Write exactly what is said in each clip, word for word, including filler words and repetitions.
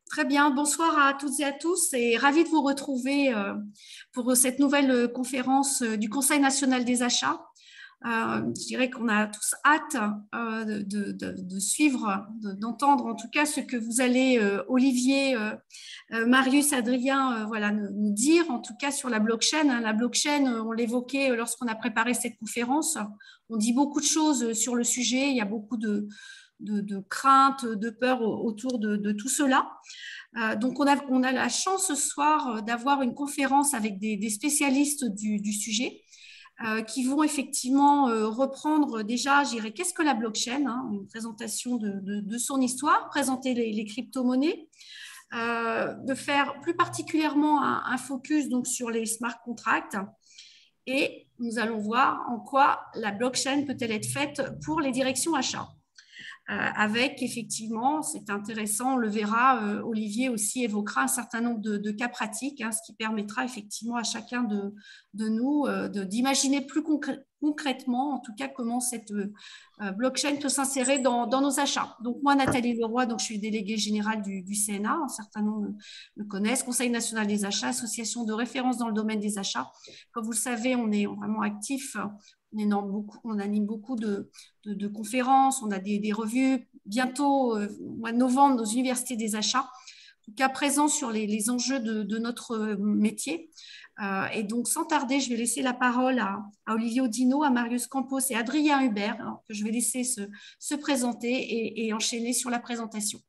Très bien, bonsoir à toutes et à tous et ravi de vous retrouver euh, pour cette nouvelle conférence euh, du Conseil national des achats. Euh, je dirais qu'on a tous hâte euh, de, de, de suivre, de, d'entendre en tout cas ce que vous allez, euh, Olivier, euh, euh, Marius, Adrien, euh, voilà, nous, nous dire en tout cas sur la blockchain. La blockchain, on l'évoquait lorsqu'on a préparé cette conférence. On dit beaucoup de choses sur le sujet, il y a beaucoup de De, de craintes, de peurs autour de, de tout cela. Euh, donc, on a, on a la chance ce soir d'avoir une conférence avec des, des spécialistes du, du sujet euh, qui vont effectivement euh, reprendre déjà, je dirais, qu'est-ce que la blockchain, hein, une présentation de, de, de son histoire, présenter les, les crypto-monnaies, euh, de faire plus particulièrement un, un focus donc, sur les smart contracts. Et nous allons voir en quoi la blockchain peut-elle être faite pour les directions achats. Euh, avec effectivement, c'est intéressant, on le verra, euh, Olivier aussi évoquera un certain nombre de, de cas pratiques, hein, ce qui permettra effectivement à chacun de, de nous euh, de, d'imaginer plus concré- concrètement, en tout cas, comment cette euh, blockchain peut s'insérer dans, dans nos achats. Donc moi, Nathalie Leroy, donc, je suis déléguée générale du, du C N A, un certain nombre me connaissent, Conseil national des achats, association de référence dans le domaine des achats. Comme vous le savez, on est vraiment actif. On, énorme beaucoup, on anime beaucoup de, de, de conférences, on a des, des revues bientôt euh, au mois de novembre dans les universités des achats, en tout cas présents sur les, les enjeux de, de notre métier. Euh, et donc, sans tarder, je vais laisser la parole à, à Olivier Oudinot, à Marius Campos et à Adrien Hubert, alors que je vais laisser se, se présenter et, et enchaîner sur la présentation.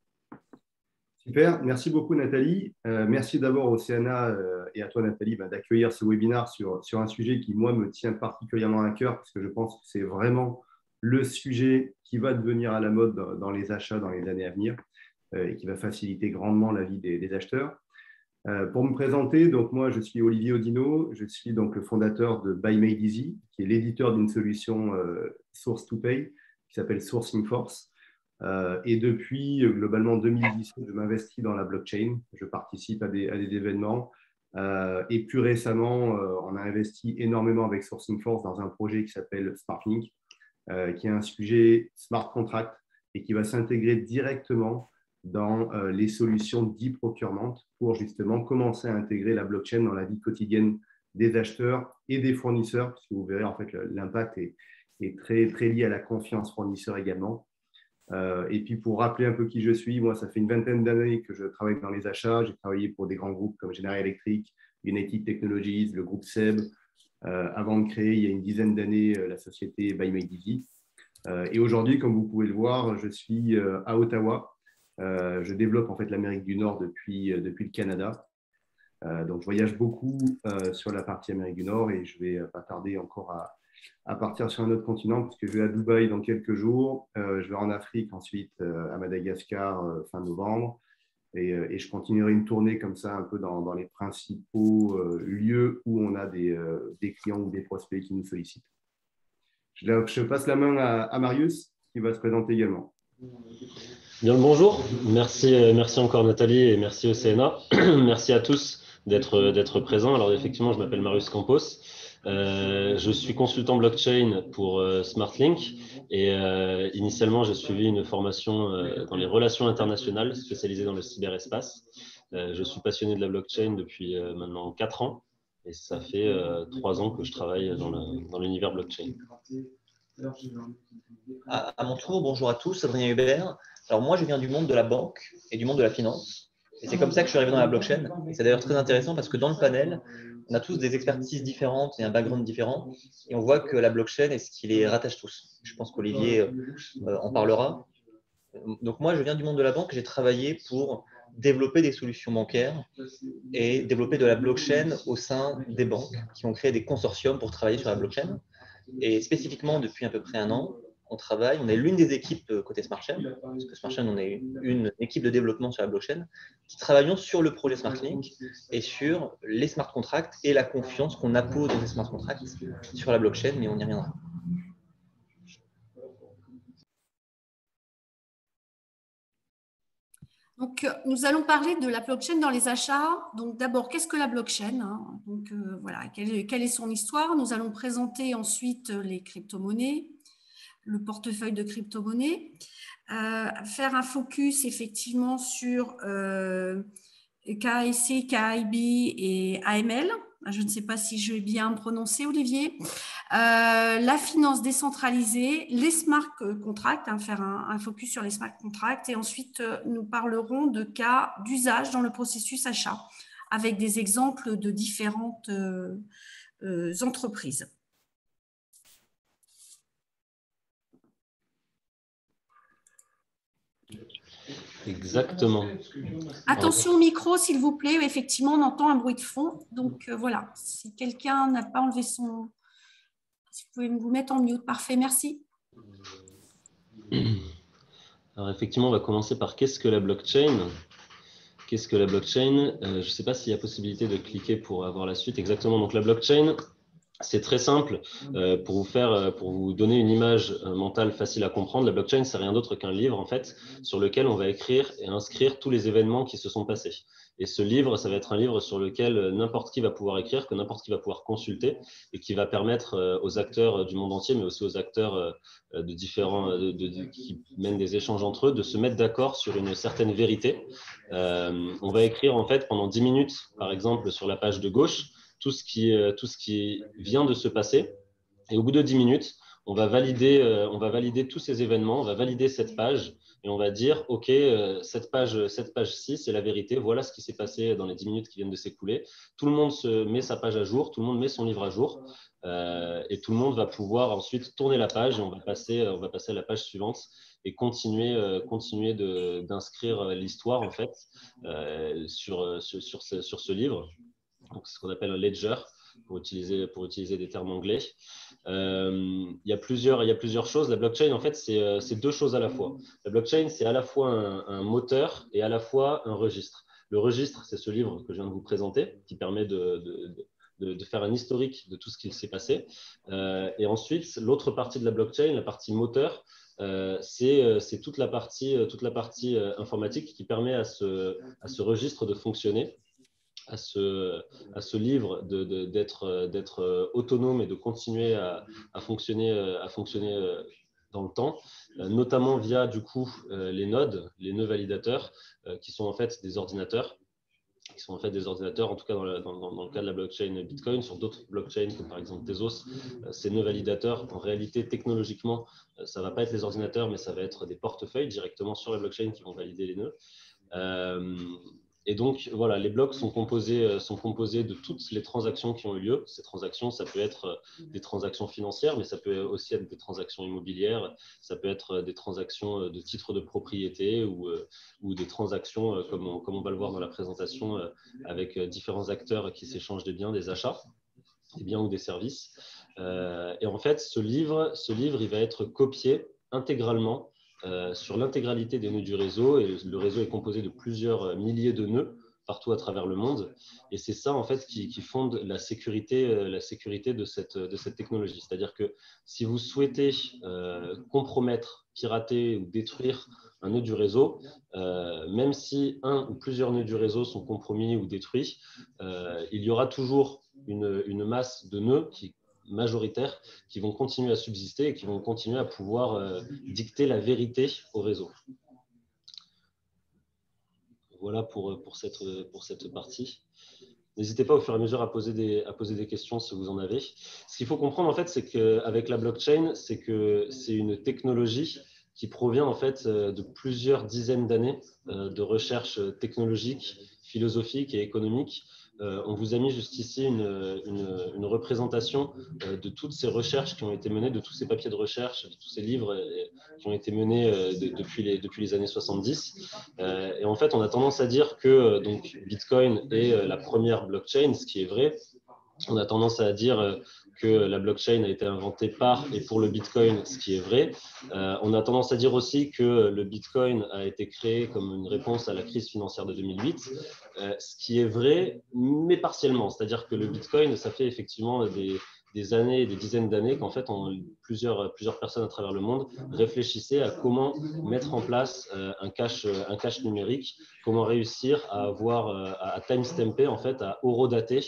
Super, merci beaucoup Nathalie. Euh, merci d'abord au C N A euh, et à toi Nathalie bah, d'accueillir ce webinaire sur, sur un sujet qui moi me tient particulièrement à cœur parce que je pense que c'est vraiment le sujet qui va devenir à la mode dans, dans les achats dans les années à venir euh, et qui va faciliter grandement la vie des, des acheteurs. Euh, pour me présenter, donc moi je suis Olivier Oudinot, je suis donc le fondateur de Buy Made Easy, qui est l'éditeur d'une solution euh, Source to Pay qui s'appelle Sourcing Force. Euh, et depuis globalement deux mille dix-sept, je m'investis dans la blockchain. Je participe à des, à des événements. Euh, et plus récemment, euh, on a investi énormément avec Sourcing Force dans un projet qui s'appelle SmartLink, euh, qui est un sujet smart contract et qui va s'intégrer directement dans euh, les solutions d'e-procurement pour justement commencer à intégrer la blockchain dans la vie quotidienne des acheteurs et des fournisseurs, parce que vous verrez, en fait, l'impact est, est très, très lié à la confiance fournisseur également. Euh, et puis, pour rappeler un peu qui je suis, moi, ça fait une vingtaine d'années que je travaille dans les achats. J'ai travaillé pour des grands groupes comme General Electric, United Technologies, le groupe SEB, euh, avant de créer, il y a une dizaine d'années, euh, la société Buy Made Easy. Euh, et aujourd'hui, comme vous pouvez le voir, je suis euh, à Ottawa. Euh, je développe en fait l'Amérique du Nord depuis, euh, depuis le Canada. Euh, donc, je voyage beaucoup euh, sur la partie Amérique du Nord et je vais pas tarder encore à à partir sur un autre continent, parce que je vais à Dubaï dans quelques jours, euh, je vais en Afrique ensuite, euh, à Madagascar euh, fin novembre, et, euh, et je continuerai une tournée comme ça un peu dans, dans les principaux euh, lieux où on a des, euh, des clients ou des prospects qui nous sollicitent. Je, je passe la main à, à Marius, qui va se présenter également. Bien le bonjour, merci, merci encore Nathalie et merci au C N A. Merci à tous d'être d'être présents. Alors effectivement, je m'appelle Marius Campos. Euh, je suis consultant blockchain pour euh, SmartLink et euh, initialement j'ai suivi une formation euh, dans les relations internationales spécialisée dans le cyberespace. Euh, je suis passionné de la blockchain depuis euh, maintenant quatre ans et ça fait euh, trois ans que je travaille dans, le, dans l'univers blockchain. À, à mon tour, bonjour à tous, Adrien Hubert. Alors moi je viens du monde de la banque et du monde de la finance. Et c'est comme ça que je suis arrivé dans la blockchain. Et c'est d'ailleurs très intéressant parce que dans le panel, on a tous des expertises différentes et un background différent. Et on voit que la blockchain est ce qui les rattache tous. Je pense qu'Olivier euh, en parlera. Donc moi, je viens du monde de la banque. J'ai travaillé pour développer des solutions bancaires et développer de la blockchain au sein des banques qui ont créé des consortiums pour travailler sur la blockchain. Et spécifiquement, depuis à peu près un an, on travaille, on est l'une des équipes côté SmartChain, parce que SmartChain, on est une équipe de développement sur la blockchain, qui travaillons sur le projet SmartLink et sur les smart contracts et la confiance qu'on appose dans les smart contracts sur la blockchain, mais on y reviendra. Donc, nous allons parler de la blockchain dans les achats. Donc, d'abord, qu'est-ce que la blockchain, hein? Donc, euh, voilà, quelle, quelle est son histoire? Nous allons présenter ensuite les crypto-monnaies, le portefeuille de crypto-monnaie. Euh, faire un focus effectivement sur euh, K A C, K I B et A M L. Je ne sais pas si je vais bien prononcer, Olivier. Euh, la finance décentralisée, les smart contracts, hein, faire un, un focus sur les smart contracts. Et ensuite, euh, nous parlerons de cas d'usage dans le processus achat, avec des exemples de différentes euh, euh, entreprises. Exactement. Attention au micro, s'il vous plaît. Effectivement, on entend un bruit de fond. Donc, euh, voilà. Si quelqu'un n'a pas enlevé son... Si vous pouvez vous mettre en mute. Parfait, merci. Alors, effectivement, on va commencer par qu'est-ce que la blockchain? Qu'est-ce que la blockchain? euh, Je ne sais pas s'il y a possibilité de cliquer pour avoir la suite. Exactement. Donc, la blockchain, c'est très simple. Euh, pour vous faire, pour vous donner une image mentale facile à comprendre, la blockchain, c'est rien d'autre qu'un livre, en fait, sur lequel on va écrire et inscrire tous les événements qui se sont passés. Et ce livre, ça va être un livre sur lequel n'importe qui va pouvoir écrire, que n'importe qui va pouvoir consulter et qui va permettre aux acteurs du monde entier, mais aussi aux acteurs de différents, de, de, qui mènent des échanges entre eux, de se mettre d'accord sur une certaine vérité. Euh, on va écrire, en fait, pendant dix minutes, par exemple, sur la page de gauche, tout ce qui, tout ce qui vient de se passer. Et au bout de dix minutes, on va valider, euh, on va valider tous ces événements, on va valider cette page et on va dire, OK, euh, cette page, cette page-ci, c'est la vérité, voilà ce qui s'est passé dans les dix minutes qui viennent de s'écouler. Tout le monde se met sa page à jour, tout le monde met son livre à jour euh, et tout le monde va pouvoir ensuite tourner la page et on va passer, on va passer à la page suivante et continuer, euh, continuer de, d'inscrire l'histoire en fait euh, sur, sur, sur, ce, sur ce livre. Donc, c'est ce qu'on appelle un ledger, pour utiliser, pour utiliser des termes anglais. Euh, il, y a plusieurs, il y a plusieurs choses. La blockchain, en fait, c'est, c'est deux choses à la fois. La blockchain, c'est à la fois un, un moteur et à la fois un registre. Le registre, c'est ce livre que je viens de vous présenter, qui permet de, de, de, de faire un historique de tout ce qui s'est passé. Euh, et ensuite, l'autre partie de la blockchain, la partie moteur, Euh, c'est, c'est toute la partie, toute la partie euh, informatique qui permet à ce, à ce registre de fonctionner, à ce, à ce livre de, de, d'être, d'être autonome et de continuer à, à fonctionner, à fonctionner dans le temps, notamment via du coup les nodes, les nœuds validateurs, qui sont en fait des ordinateurs, qui sont en fait des ordinateurs, en tout cas dans le, dans, dans le cas de la blockchain Bitcoin. Sur d'autres blockchains, comme par exemple Tezos, ces nœuds validateurs, en réalité, technologiquement, ça ne va pas être les ordinateurs, mais ça va être des portefeuilles directement sur la blockchain qui vont valider les nœuds. Euh, Et donc, voilà, les blocs sont composés, sont composés de toutes les transactions qui ont eu lieu. Ces transactions, ça peut être des transactions financières, mais ça peut aussi être des transactions immobilières, ça peut être des transactions de titres de propriété ou, ou des transactions, comme on, comme on va le voir dans la présentation, avec différents acteurs qui s'échangent des biens, des achats, des biens ou des services. Euh, et en fait, ce livre, ce livre, il va être copié intégralement Euh, sur l'intégralité des nœuds du réseau, et le réseau est composé de plusieurs milliers de nœuds partout à travers le monde, et c'est ça en fait qui, qui fonde la sécurité, la sécurité de cette, de cette technologie. C'est-à-dire que si vous souhaitez euh, compromettre, pirater ou détruire un nœud du réseau, euh, même si un ou plusieurs nœuds du réseau sont compromis ou détruits, euh, il y aura toujours une, une masse de nœuds qui majoritaires qui vont continuer à subsister et qui vont continuer à pouvoir euh, dicter la vérité au réseau. Voilà pour, pour, cette, pour cette partie. N'hésitez pas au fur et à mesure à poser des, à poser des questions si vous en avez. Ce qu'il faut comprendre, en fait, c'est qu'avec la blockchain, c'est que c'est une technologie qui provient en fait de plusieurs dizaines d'années de recherche technologique, philosophique et économique. Euh, on vous a mis juste ici une, une, une représentation euh, de toutes ces recherches qui ont été menées, de tous ces papiers de recherche, de tous ces livres euh, qui ont été menés euh, de, depuis, les, depuis les années soixante-dix. Euh, et en fait, on a tendance à dire que euh, donc, Bitcoin est euh, la première blockchain, ce qui est vrai. On a tendance à dire euh, que la blockchain a été inventée par et pour le Bitcoin, ce qui est vrai. Euh, on a tendance à dire aussi que le Bitcoin a été créé comme une réponse à la crise financière de deux mille huit, euh, ce qui est vrai, mais partiellement. C'est-à-dire que le Bitcoin, ça fait effectivement des, des années, des dizaines d'années qu'en fait, on, plusieurs, plusieurs personnes à travers le monde réfléchissaient à comment mettre en place euh, un cash, un cash numérique, comment réussir à avoir, à, à timestamper, en fait, à horodater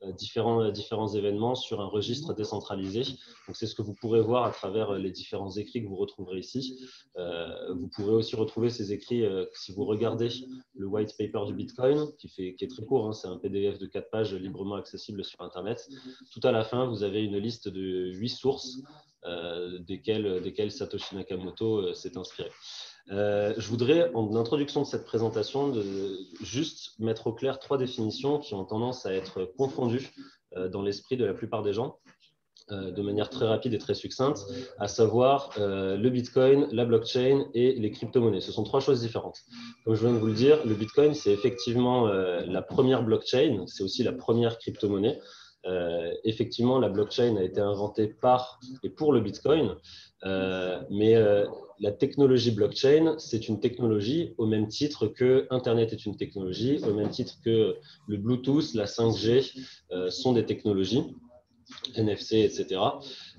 différents, différents événements sur un registre décentralisé. Donc, c'est ce que vous pourrez voir à travers les différents écrits que vous retrouverez ici. Euh, vous pourrez aussi retrouver ces écrits euh, si vous regardez le white paper du Bitcoin, qui, fait, qui est très court, hein, c'est un P D F de quatre pages librement accessible sur Internet. Tout à la fin, vous avez une liste de huit sources euh, desquelles, desquelles Satoshi Nakamoto euh, s'est inspiré. Euh, je voudrais, en introduction de cette présentation, de, juste mettre au clair trois définitions qui ont tendance à être confondues euh, dans l'esprit de la plupart des gens, euh, de manière très rapide et très succincte, à savoir euh, le Bitcoin, la blockchain et les crypto-monnaies. Ce sont trois choses différentes. Comme je viens de vous le dire, le Bitcoin, c'est effectivement euh, la première blockchain, c'est aussi la première crypto-monnaie. Euh, effectivement, la blockchain a été inventée par et pour le Bitcoin, euh, mais euh, la technologie blockchain, c'est une technologie au même titre que Internet est une technologie, au même titre que le Bluetooth, la cinq G euh, sont des technologies, N F C, et cetera.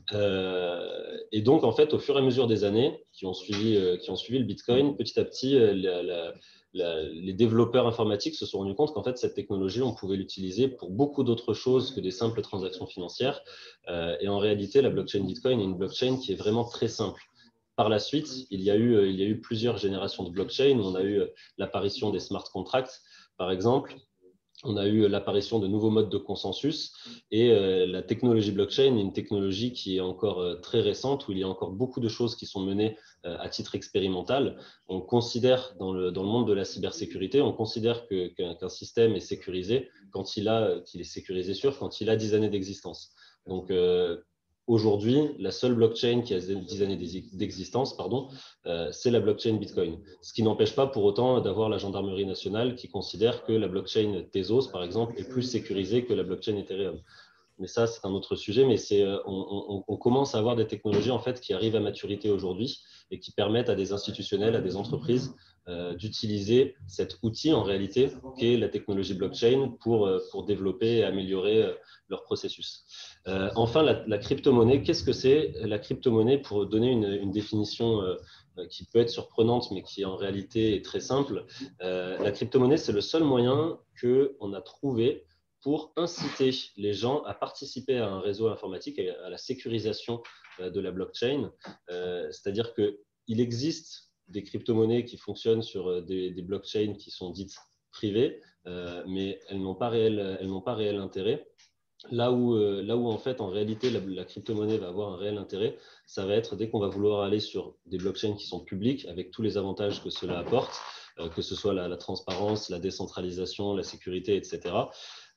Euh, et donc, en fait, au fur et à mesure des années qui ont suivi, euh, qui ont suivi le Bitcoin, petit à petit, euh, la, la, la, les développeurs informatiques se sont rendus compte qu'en fait, cette technologie, on pouvait l'utiliser pour beaucoup d'autres choses que des simples transactions financières. Euh, et en réalité, la blockchain Bitcoin est une blockchain qui est vraiment très simple. Par la suite, il y a eu, il y a eu plusieurs générations de blockchain. On a eu l'apparition des smart contracts, par exemple. On a eu l'apparition de nouveaux modes de consensus et euh, la technologie blockchain est une technologie qui est encore euh, très récente, où il y a encore beaucoup de choses qui sont menées euh, à titre expérimental. On considère, dans le, dans le monde de la cybersécurité, on considère que, qu'un, qu'un système est sécurisé quand il a, qu'il est sécurisé sûr quand il a dix années d'existence. Donc, euh, aujourd'hui, la seule blockchain qui a dix années d'existence, pardon, euh, c'est la blockchain Bitcoin. Ce qui n'empêche pas pour autant d'avoir la gendarmerie nationale qui considère que la blockchain Tezos, par exemple, est plus sécurisée que la blockchain Ethereum. Mais ça, c'est un autre sujet. Mais c'est, on, on, on commence à avoir des technologies en fait, qui arrivent à maturité aujourd'hui et qui permettent à des institutionnels, à des entreprises euh, d'utiliser cet outil en réalité qu'est la technologie blockchain pour, pour développer et améliorer euh, leur processus. Euh, enfin, la, la crypto-monnaie, qu'est-ce que c'est la crypto-monnaie? Pour donner une, une définition euh, qui peut être surprenante, mais qui en réalité est très simple, euh, la crypto-monnaie, c'est le seul moyen qu'on a trouvé pour inciter les gens à participer à un réseau informatique, à la sécurisation de la blockchain. Euh, c'est-à-dire qu'il existe des crypto-monnaies qui fonctionnent sur des, des blockchains qui sont dites privées, euh, mais elles n'ont pas réel, elles n'ont pas réel intérêt. Là où, euh, là où, en fait, en réalité, la, la crypto-monnaie va avoir un réel intérêt, ça va être dès qu'on va vouloir aller sur des blockchains qui sont publiques, avec tous les avantages que cela apporte, euh, que ce soit la, la transparence, la décentralisation, la sécurité, et cetera.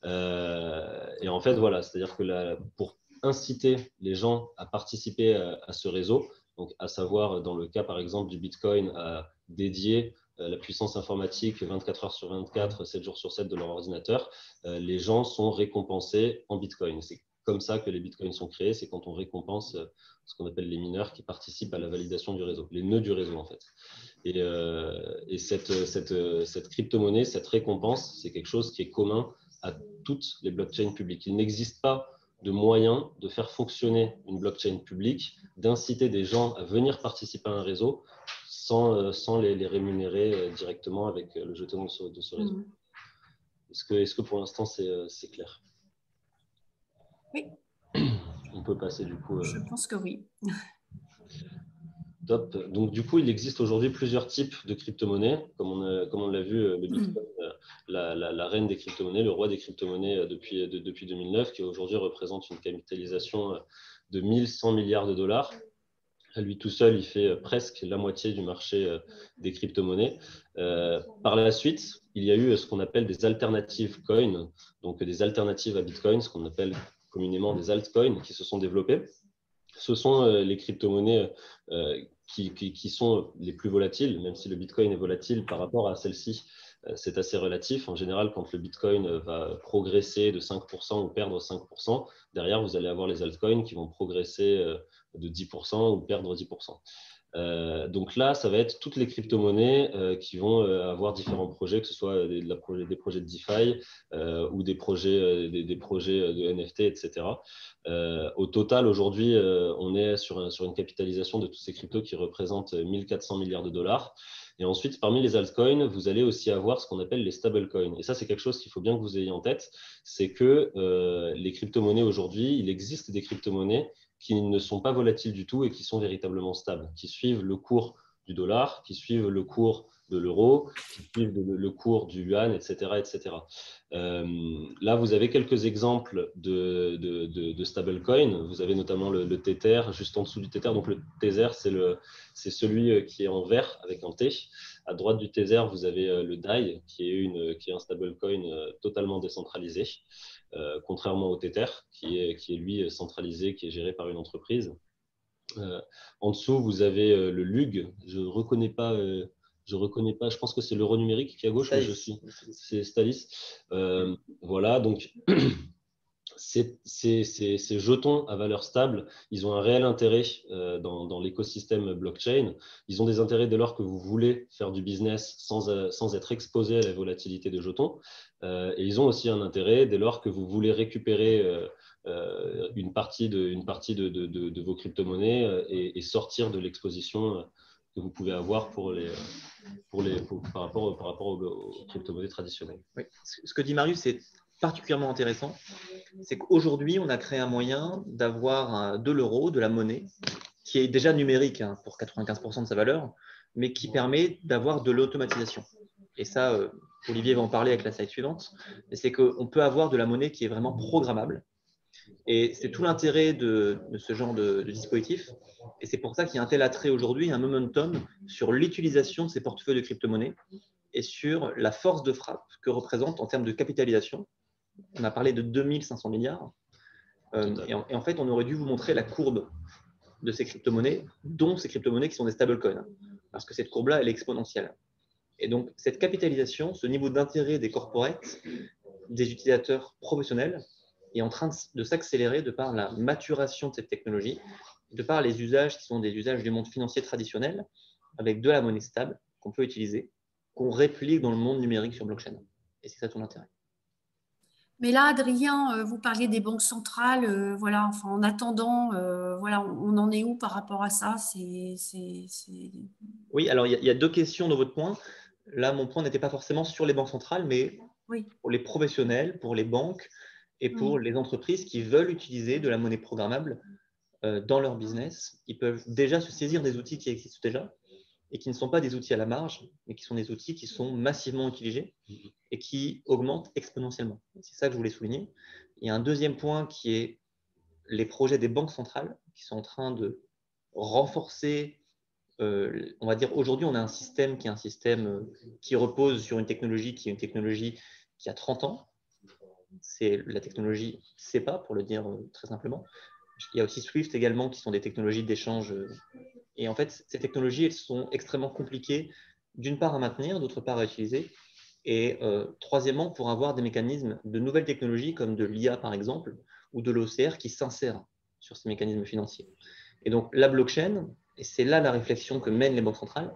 Euh, et en fait, voilà, c'est-à-dire que la, pour inciter les gens à participer à, à ce réseau, donc à savoir, dans le cas, par exemple, du Bitcoin, à dédier la puissance informatique vingt-quatre heures sur vingt-quatre, sept jours sur sept de leur ordinateur, euh, les gens sont récompensés en Bitcoin. C'est comme ça que les Bitcoins sont créés, c'est quand on récompense euh, ce qu'on appelle les mineurs qui participent à la validation du réseau, les nœuds du réseau en fait. Et, euh, et cette, cette, cette crypto-monnaie, cette récompense, c'est quelque chose qui est commun à toutes les blockchains publiques. Il n'existe pas de moyen de faire fonctionner une blockchain publique, d'inciter des gens à venir participer à un réseau sans, sans les, les rémunérer directement avec le jeton de ce, de ce réseau. Mmh. Est-ce que, est-ce que pour l'instant c'est, c'est clair? Oui. On peut passer du coup. Euh... Je pense que oui. Top. Donc, du coup, il existe aujourd'hui plusieurs types de crypto-monnaies. Comme on, a, comme on l'a vu, le Bitcoin, mmh. la, la, la reine des crypto-monnaies, le roi des crypto-monnaies depuis, de, depuis deux mille neuf, qui aujourd'hui représente une capitalisation de mille cent milliards de dollars. À lui tout seul, il fait presque la moitié du marché des crypto-monnaies. Euh, par la suite, il y a eu ce qu'on appelle des alternatives coins, donc des alternatives à Bitcoin, ce qu'on appelle communément des altcoins qui se sont développées. Ce sont euh, les crypto-monnaies euh, qui, qui, qui sont les plus volatiles, même si le Bitcoin est volatile par rapport à celle-ci. Euh, c'est assez relatif. En général, quand le Bitcoin va progresser de cinq pour cent ou perdre cinq pour cent, derrière, vous allez avoir les altcoins qui vont progresser euh, de dix pour cent ou perdre dix pour cent. Euh, donc là, ça va être toutes les crypto-monnaies euh, qui vont euh, avoir différents projets, que ce soit des, de la projet, des projets de DeFi euh, ou des projets, euh, des, des projets de N F T, et cetera. Euh, au total, aujourd'hui, euh, on est sur, un, sur une capitalisation de tous ces cryptos qui représentent mille quatre cents milliards de dollars. Et ensuite, parmi les altcoins, vous allez aussi avoir ce qu'on appelle les stablecoins. Et ça, c'est quelque chose qu'il faut bien que vous ayez en tête, c'est que euh, les crypto-monnaies aujourd'hui, il existe des crypto-monnaies qui ne sont pas volatiles du tout et qui sont véritablement stables, qui suivent le cours du dollar, qui suivent le cours de l'euro, qui suivent le, le cours du yuan, et cetera, et cetera. Euh, là, vous avez quelques exemples de, de, de, de stablecoins. Vous avez notamment le, le Tether, juste en dessous du Tether. Donc, le Tether, c'est, le, c'est celui qui est en vert avec un T. À droite du Tether, vous avez le D A I, qui est, une, qui est un stablecoin totalement décentralisé, euh, contrairement au Tether, qui est, qui est lui centralisé, qui est géré par une entreprise. Euh, en dessous, vous avez euh, le L U G. Je ne reconnais pas, euh, je reconnais pas, je pense que c'est l'euro numérique qui est à gauche, mais je suis, c'est Stalis. Euh, voilà, donc ces, ces, ces, ces jetons à valeur stable, ils ont un réel intérêt euh, dans, dans l'écosystème blockchain. Ils ont des intérêts dès lors que vous voulez faire du business sans, euh, sans être exposé à la volatilité des jetons. Euh, et ils ont aussi un intérêt dès lors que vous voulez récupérer euh, euh, une partie de, une partie de, de, de, de vos crypto-monnaies et, et sortir de l'exposition que vous pouvez avoir pour les, pour les, pour, par rapport, par rapport aux, aux crypto-monnaies traditionnelles. Oui. Ce que dit Marius, c'est particulièrement intéressant. C'est qu'aujourd'hui, on a créé un moyen d'avoir de l'euro, de la monnaie, qui est déjà numérique hein, pour quatre-vingt-quinze pour cent de sa valeur, mais qui permet d'avoir de l'automatisation. Et ça, euh, Olivier va en parler avec la slide suivante, c'est qu'on peut avoir de la monnaie qui est vraiment programmable. Et c'est tout l'intérêt de, de ce genre de, de dispositif. Et c'est pour ça qu'il y a un tel attrait aujourd'hui, un momentum sur l'utilisation de ces portefeuilles de crypto-monnaies et sur la force de frappe que représente en termes de capitalisation. On a parlé de deux mille cinq cents milliards. Euh, et, en, et en fait, on aurait dû vous montrer la courbe de ces crypto-monnaies, dont ces crypto-monnaies qui sont des stablecoins. Parce que cette courbe-là, elle est exponentielle. Et donc, cette capitalisation, ce niveau d'intérêt des corporates, des utilisateurs professionnels, est en train de, de s'accélérer de par la maturation de cette technologie, de par les usages qui sont des usages du monde financier traditionnel, avec de la monnaie stable qu'on peut utiliser, qu'on réplique dans le monde numérique sur blockchain. Et c'est ça tout l'intérêt. Mais là, Adrien, vous parliez des banques centrales. Euh, voilà, enfin, en attendant, euh, voilà, on en est où par rapport à ça? c'est, c'est, c'est... Oui, alors il y, y a deux questions dans votre point. Là, mon point n'était pas forcément sur les banques centrales, mais oui. pour les professionnels, pour les banques et pour oui. les entreprises qui veulent utiliser de la monnaie programmable euh, dans leur business. Ils peuvent déjà se saisir des outils qui existent déjà et qui ne sont pas des outils à la marge, mais qui sont des outils qui sont massivement utilisés et qui augmentent exponentiellement. C'est ça que je voulais souligner. Il y a un deuxième point qui est les projets des banques centrales qui sont en train de renforcer, euh, on va dire aujourd'hui on a un système qui est un système qui repose sur une technologie qui est une technologie qui a trente ans. C'est la technologie SEPA pour le dire très simplement. Il y a aussi Swift également qui sont des technologies d'échange. Et en fait, ces technologies, elles sont extrêmement compliquées d'une part à maintenir, d'autre part à utiliser. Et euh, troisièmement, pour avoir des mécanismes de nouvelles technologies comme de l'I A par exemple, ou de l'O C R qui s'insèrent sur ces mécanismes financiers. Et donc la blockchain, et c'est là la réflexion que mènent les banques centrales,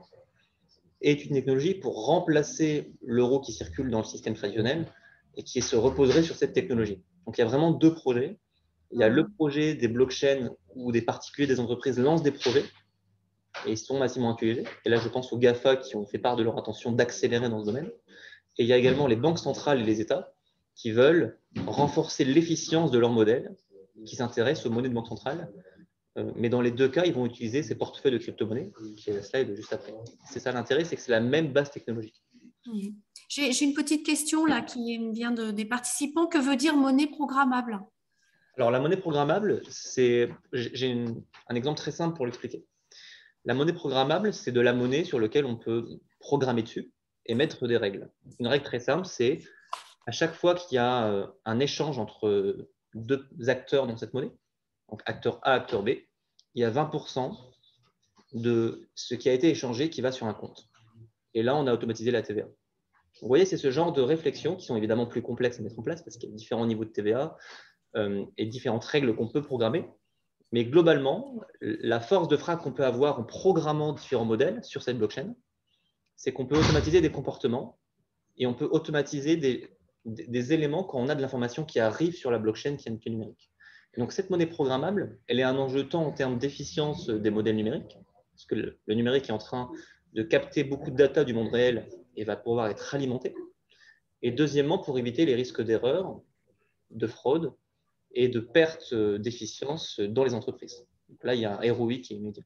est une technologie pour remplacer l'euro qui circule dans le système traditionnel et qui se reposerait sur cette technologie. Donc il y a vraiment deux projets. Il y a le projet des blockchains où des particuliers, des entreprises lancent des projets et ils sont massivement utilisés. Et là, je pense aux GAFA qui ont fait part de leur intention d'accélérer dans ce domaine. Et il y a également les banques centrales et les États qui veulent renforcer l'efficience de leur modèle, qui s'intéressent aux monnaies de banque centrale. Mais dans les deux cas, ils vont utiliser ces portefeuilles de crypto-monnaies, qui est la slide juste après. C'est ça l'intérêt, c'est que c'est la même base technologique. Mmh. J'ai, j'ai une petite question là qui vient de, des participants. Que veut dire monnaie programmable? Alors, la monnaie programmable, c'est, j'ai une, un exemple très simple pour l'expliquer. La monnaie programmable, c'est de la monnaie sur laquelle on peut programmer dessus et mettre des règles. Une règle très simple, c'est à chaque fois qu'il y a un échange entre deux acteurs dans cette monnaie, donc acteur A, acteur B, il y a vingt pour cent de ce qui a été échangé qui va sur un compte. Et là, on a automatisé la T V A. Vous voyez, c'est ce genre de réflexions qui sont évidemment plus complexes à mettre en place parce qu'il y a différents niveaux de T V A euh, et différentes règles qu'on peut programmer. Mais globalement, la force de frappe qu'on peut avoir en programmant différents modèles sur cette blockchain, c'est qu'on peut automatiser des comportements et on peut automatiser des, des, des éléments quand on a de l'information qui arrive sur la blockchain qui est numérique. Et donc, cette monnaie programmable, elle est un enjeu tant en termes d'efficience des modèles numériques, parce que le, le numérique est en train de capter beaucoup de data du monde réel et va pouvoir être alimenté. Et deuxièmement, pour éviter les risques d'erreur, de fraude et de perte d'efficience dans les entreprises. Donc là, il y a un R O I qui est immédiat.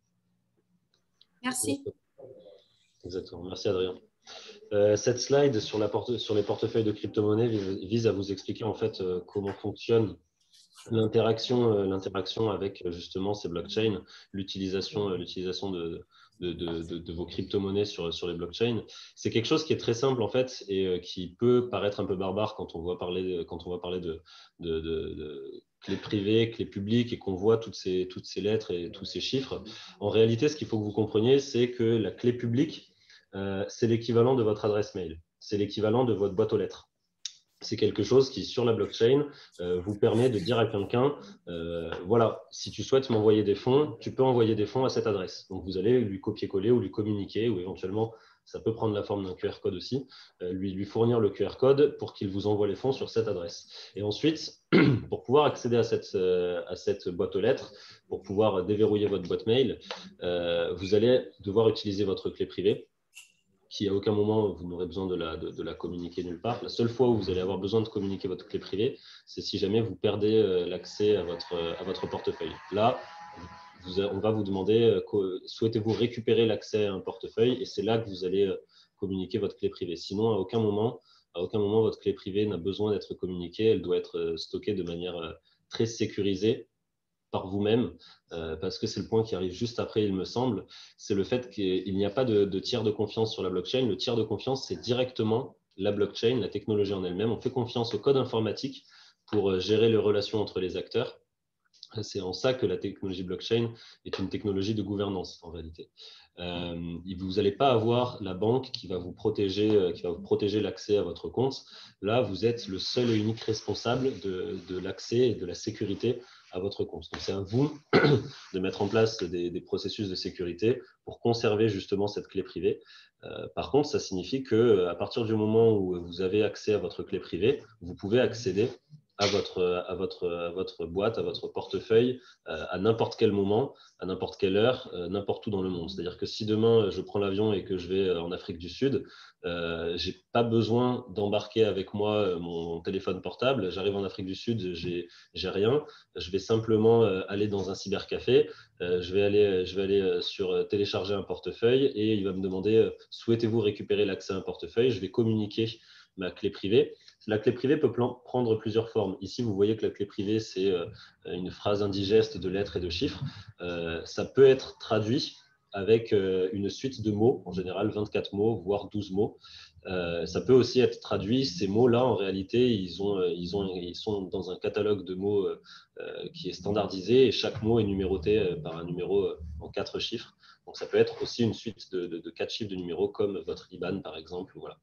Merci. Exactement. Merci, Adrien. Euh, cette slide sur, la porte, sur les portefeuilles de crypto-monnaies vise, vise à vous expliquer en fait euh, comment fonctionne l'interaction euh, l'interaction avec justement ces blockchains, l'utilisation euh, l'utilisation de, de, de, de, de vos crypto-monnaies sur, sur les blockchains. C'est quelque chose qui est très simple en fait et euh, qui peut paraître un peu barbare quand on voit parler, quand on voit parler de, de, de, de clés privées, clés publiques et qu'on voit toutes ces, toutes ces lettres et tous ces chiffres. En réalité, ce qu'il faut que vous compreniez, c'est que la clé publique, euh, c'est l'équivalent de votre adresse mail. C'est l'équivalent de votre boîte aux lettres. C'est quelque chose qui, sur la blockchain, euh, vous permet de dire à quelqu'un, euh, voilà, si tu souhaites m'envoyer des fonds, tu peux envoyer des fonds à cette adresse. Donc, vous allez lui copier-coller ou lui communiquer, ou éventuellement, ça peut prendre la forme d'un Q R code aussi, euh, lui, lui fournir le Q R code pour qu'il vous envoie les fonds sur cette adresse. Et ensuite, pour pouvoir accéder à cette, euh, à cette boîte aux lettres, pour pouvoir déverrouiller votre boîte mail, euh, vous allez devoir utiliser votre clé privée, qui à aucun moment vous n'aurez besoin de la, de, de la communiquer nulle part. La seule fois où vous allez avoir besoin de communiquer votre clé privée, c'est si jamais vous perdez euh, l'accès à votre, à votre portefeuille. Là, vous, on va vous demander, euh, souhaitez-vous récupérer l'accès à un portefeuille, et c'est là que vous allez euh, communiquer votre clé privée. Sinon, à aucun moment, à aucun moment votre clé privée n'a besoin d'être communiquée. Elle doit être euh, stockée de manière euh, très sécurisée par vous-même, euh, parce que c'est le point qui arrive juste après, il me semble, c'est le fait qu'il n'y a pas de, de tiers de confiance sur la blockchain. Le tiers de confiance, c'est directement la blockchain, la technologie en elle-même. On fait confiance au code informatique pour gérer les relations entre les acteurs. C'est en ça que la technologie blockchain est une technologie de gouvernance, en réalité. Euh, vous n'allez pas avoir la banque qui va vous protéger, qui va vous protéger l'accès à votre compte. Là, vous êtes le seul et unique responsable de, de l'accès et de la sécurité à votre compte. Donc, c'est à vous de mettre en place des, des processus de sécurité pour conserver justement cette clé privée. Euh, par contre, ça signifie qu'à partir du moment où vous avez accès à votre clé privée, vous pouvez accéder à votre, à votre, à votre boîte, à votre portefeuille, euh, à n'importe quel moment, à n'importe quelle heure, euh, n'importe où dans le monde. C'est-à-dire que si demain je prends l'avion et que je vais en Afrique du Sud, euh, je n'ai pas besoin d'embarquer avec moi mon téléphone portable. J'arrive en Afrique du Sud, j'ai j'ai rien. Je vais simplement euh, aller dans un cybercafé, euh, je vais aller, je vais aller sur télécharger un portefeuille et il va me demander euh, souhaitez-vous récupérer l'accès à un portefeuille. Je vais communiquer ma clé privée. La clé privée peut prendre plusieurs formes. Ici, vous voyez que la clé privée, c'est une phrase indigeste de lettres et de chiffres. Euh, ça peut être traduit avec une suite de mots, en général vingt-quatre mots, voire douze mots. Euh, ça peut aussi être traduit. Ces mots-là, en réalité, ils, ont, ils, ont, ils sont dans un catalogue de mots euh, qui est standardisé et chaque mot est numéroté par un numéro en quatre chiffres. Donc, ça peut être aussi une suite de, de, de quatre chiffres de numéros comme votre I B A N, par exemple. Voilà.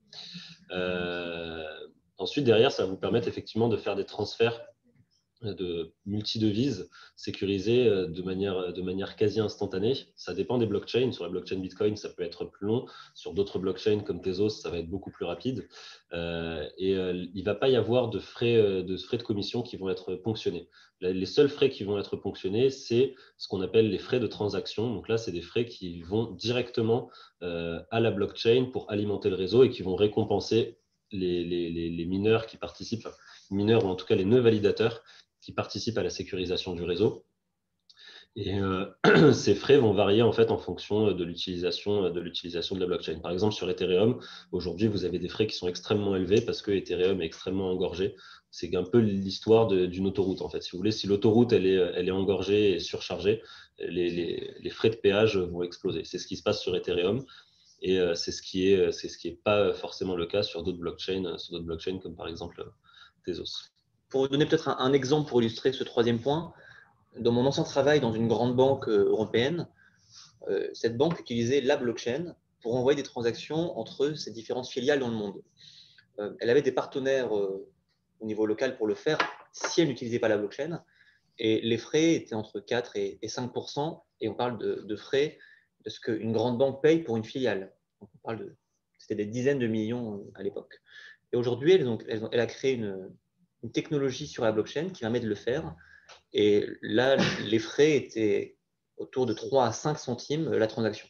Euh, Ensuite, derrière, ça va vous permettre effectivement de faire des transferts de multi-devises sécurisés de manière, de manière quasi instantanée. Ça dépend des blockchains. Sur la blockchain Bitcoin, ça peut être plus long. Sur d'autres blockchains comme Tezos, ça va être beaucoup plus rapide. Euh, et euh, il ne va pas y avoir de frais, de frais de commission qui vont être ponctionnés. Les seuls frais qui vont être ponctionnés, c'est ce qu'on appelle les frais de transaction. Donc là, c'est des frais qui vont directement euh, à la blockchain pour alimenter le réseau et qui vont récompenser les, les, les, les mineurs qui participent, mineurs ou en tout cas les nœuds validateurs qui participent à la sécurisation du réseau. Et euh, ces frais vont varier en fait en fonction de l'utilisation de l'utilisation de la blockchain. Par exemple, sur Ethereum, aujourd'hui, vous avez des frais qui sont extrêmement élevés parce que Ethereum est extrêmement engorgé. C'est un peu l'histoire d'une autoroute en fait. Si vous voulez, si l'autoroute elle est, elle est engorgée et surchargée, les, les, les frais de péage vont exploser. C'est ce qui se passe sur Ethereum. Et euh, c'est ce qui est, c'est ce qui est pas forcément le cas sur d'autres blockchains, sur d'autres blockchains comme par exemple Tezos. Pour vous donner peut-être un, un exemple pour illustrer ce troisième point, dans mon ancien travail dans une grande banque européenne, euh, cette banque utilisait la blockchain pour envoyer des transactions entre ses différentes filiales dans le monde. Euh, elle avait des partenaires euh, au niveau local pour le faire si elle n'utilisait pas la blockchain. Et les frais étaient entre quatre et cinq pour cent. Et on parle de, de frais de ce qu'une grande banque paye pour une filiale. Donc on parle de, c'était des dizaines de millions à l'époque. Et aujourd'hui, elle, elle, elle a créé une, une technologie sur la blockchain qui permet de le faire. Et là, les frais étaient autour de trois à cinq centimes la transaction.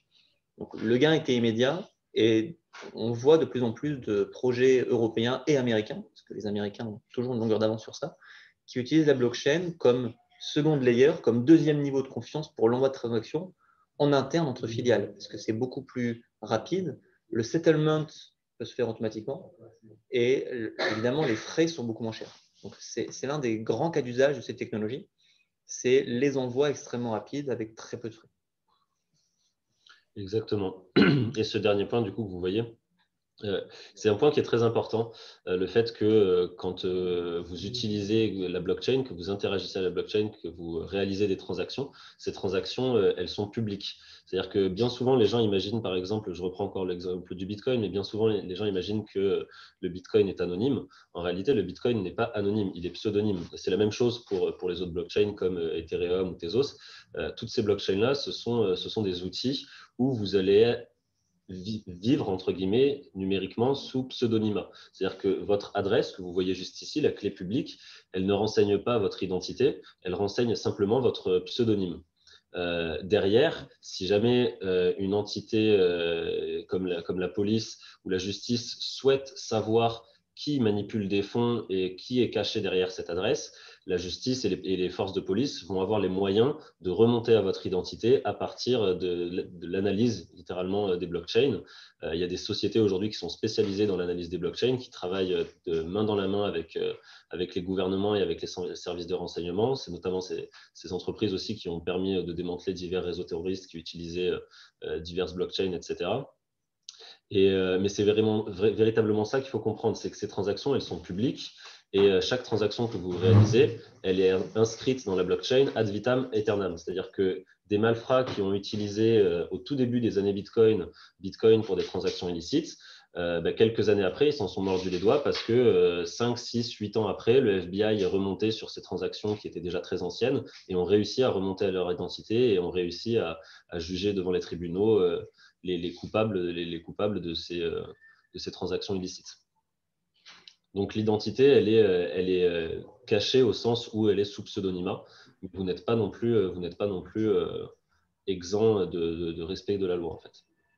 Donc, le gain était immédiat et on voit de plus en plus de projets européens et américains, parce que les Américains ont toujours une longueur d'avance sur ça, qui utilisent la blockchain comme second layer, comme deuxième niveau de confiance pour l'envoi de transactions en interne entre filiales, parce que c'est beaucoup plus rapide. Le settlement peut se faire automatiquement et évidemment, les frais sont beaucoup moins chers. Donc, c'est l'un des grands cas d'usage de cette technologie, c'est les envois extrêmement rapides avec très peu de frais. Exactement. Et ce dernier point, du coup, que vous voyez, euh, c'est un point qui est très important, euh, le fait que euh, quand euh, vous utilisez la blockchain, que vous interagissez à la blockchain, que vous réalisez des transactions, ces transactions, euh, elles sont publiques. C'est-à-dire que bien souvent, les gens imaginent, par exemple, je reprends encore l'exemple du Bitcoin, mais bien souvent, les, les gens imaginent que le Bitcoin est anonyme. En réalité, le Bitcoin n'est pas anonyme, il est pseudonyme. C'est la même chose pour, pour les autres blockchains comme Ethereum ou Tezos. Euh, toutes ces blockchains-là, ce sont, ce sont des outils où vous allez vivre, entre guillemets, numériquement sous pseudonymat. C'est-à-dire que votre adresse, que vous voyez juste ici, la clé publique, elle ne renseigne pas votre identité, elle renseigne simplement votre pseudonyme. Euh, derrière, si jamais euh, une entité euh, comme, la, comme la police ou la justice souhaite savoir qui manipule des fonds et qui est caché derrière cette adresse, la justice et les, et les forces de police vont avoir les moyens de remonter à votre identité à partir de, de l'analyse littéralement des blockchains. Euh, il y a des sociétés aujourd'hui qui sont spécialisées dans l'analyse des blockchains, qui travaillent de main dans la main avec, euh, avec les gouvernements et avec les services de renseignement. C'est notamment ces, ces entreprises aussi qui ont permis de démanteler divers réseaux terroristes qui utilisaient euh, diverses blockchains, et cetera. Et, euh, mais c'est vraiment, véritablement ça qu'il faut comprendre, c'est que ces transactions, elles sont publiques et euh, chaque transaction que vous réalisez, elle est inscrite dans la blockchain ad vitam aeternam. C'est-à-dire que des malfrats qui ont utilisé euh, au tout début des années Bitcoin, Bitcoin pour des transactions illicites, euh, bah, quelques années après, ils s'en sont mordus les doigts parce que euh, cinq, six, huit ans après, le F B I est remonté sur ces transactions qui étaient déjà très anciennes et ont réussi à remonter à leur identité et ont réussi à, à juger devant les tribunaux euh, Les, les, coupables, les, les coupables de ces, euh, de ces transactions illicites. Donc l'identité, elle est, elle est euh, cachée au sens où elle est sous pseudonymat. Vous n'êtes pas non plus, vous n'êtes pas non plus euh, exempt de, de, de respect de la loi, en fait.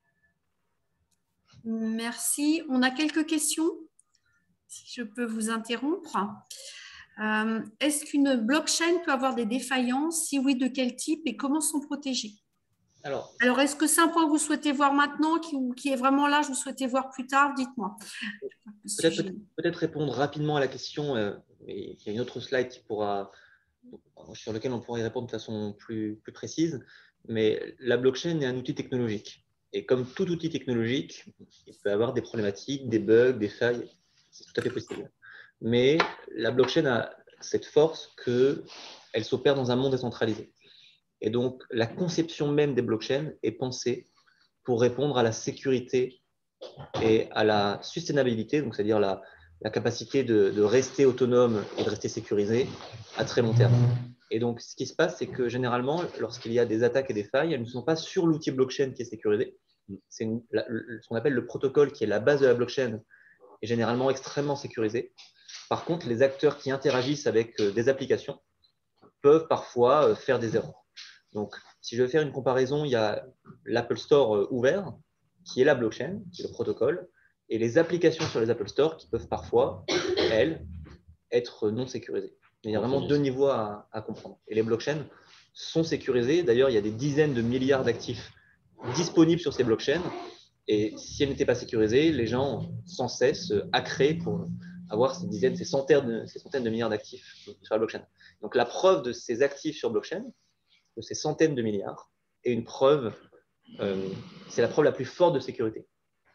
Merci. On a quelques questions, si je peux vous interrompre. Euh, Est-ce qu'une blockchain peut avoir des défaillances? Si oui, de quel type et comment s'en protéger? Alors, Alors est-ce que c'est un point que vous souhaitez voir maintenant, qui, qui est vraiment là, je vous souhaitais voir plus tard? Dites-moi. Peut-être peut peut répondre rapidement à la question, euh, mais il y a une autre slide qui pourra, sur lequel on pourra y répondre de façon plus, plus précise. Mais la blockchain est un outil technologique. Et comme tout outil technologique, il peut avoir des problématiques, des bugs, des failles. C'est tout à fait possible. Mais la blockchain a cette force qu'elle s'opère dans un monde décentralisé. Et donc, la conception même des blockchains est pensée pour répondre à la sécurité et à la sustainabilité, donc c'est-à-dire la, la capacité de, de rester autonome et de rester sécurisé à très long terme. Et donc, ce qui se passe, c'est que généralement, lorsqu'il y a des attaques et des failles, elles ne sont pas sur l'outil blockchain qui est sécurisé. C'est ce qu'on appelle le protocole qui est la base de la blockchain est généralement extrêmement sécurisé. Par contre, les acteurs qui interagissent avec des applications peuvent parfois faire des erreurs. Donc, si je veux faire une comparaison, il y a l'Apple Store ouvert, qui est la blockchain, qui est le protocole, et les applications sur les Apple Store qui peuvent parfois, elles, être non sécurisées. Mais il y a vraiment deux niveaux à, à comprendre. Et les blockchains sont sécurisées. D'ailleurs, il y a des dizaines de milliards d'actifs disponibles sur ces blockchains. Et si elles n'étaient pas sécurisées, les gens sans cesse hackeraient pour avoir ces dizaines, ces centaines de, ces centaines de milliards d'actifs sur la blockchain. Donc, la preuve de ces actifs sur blockchain, de ces centaines de milliards, est une preuve, euh, c'est la preuve la plus forte de sécurité.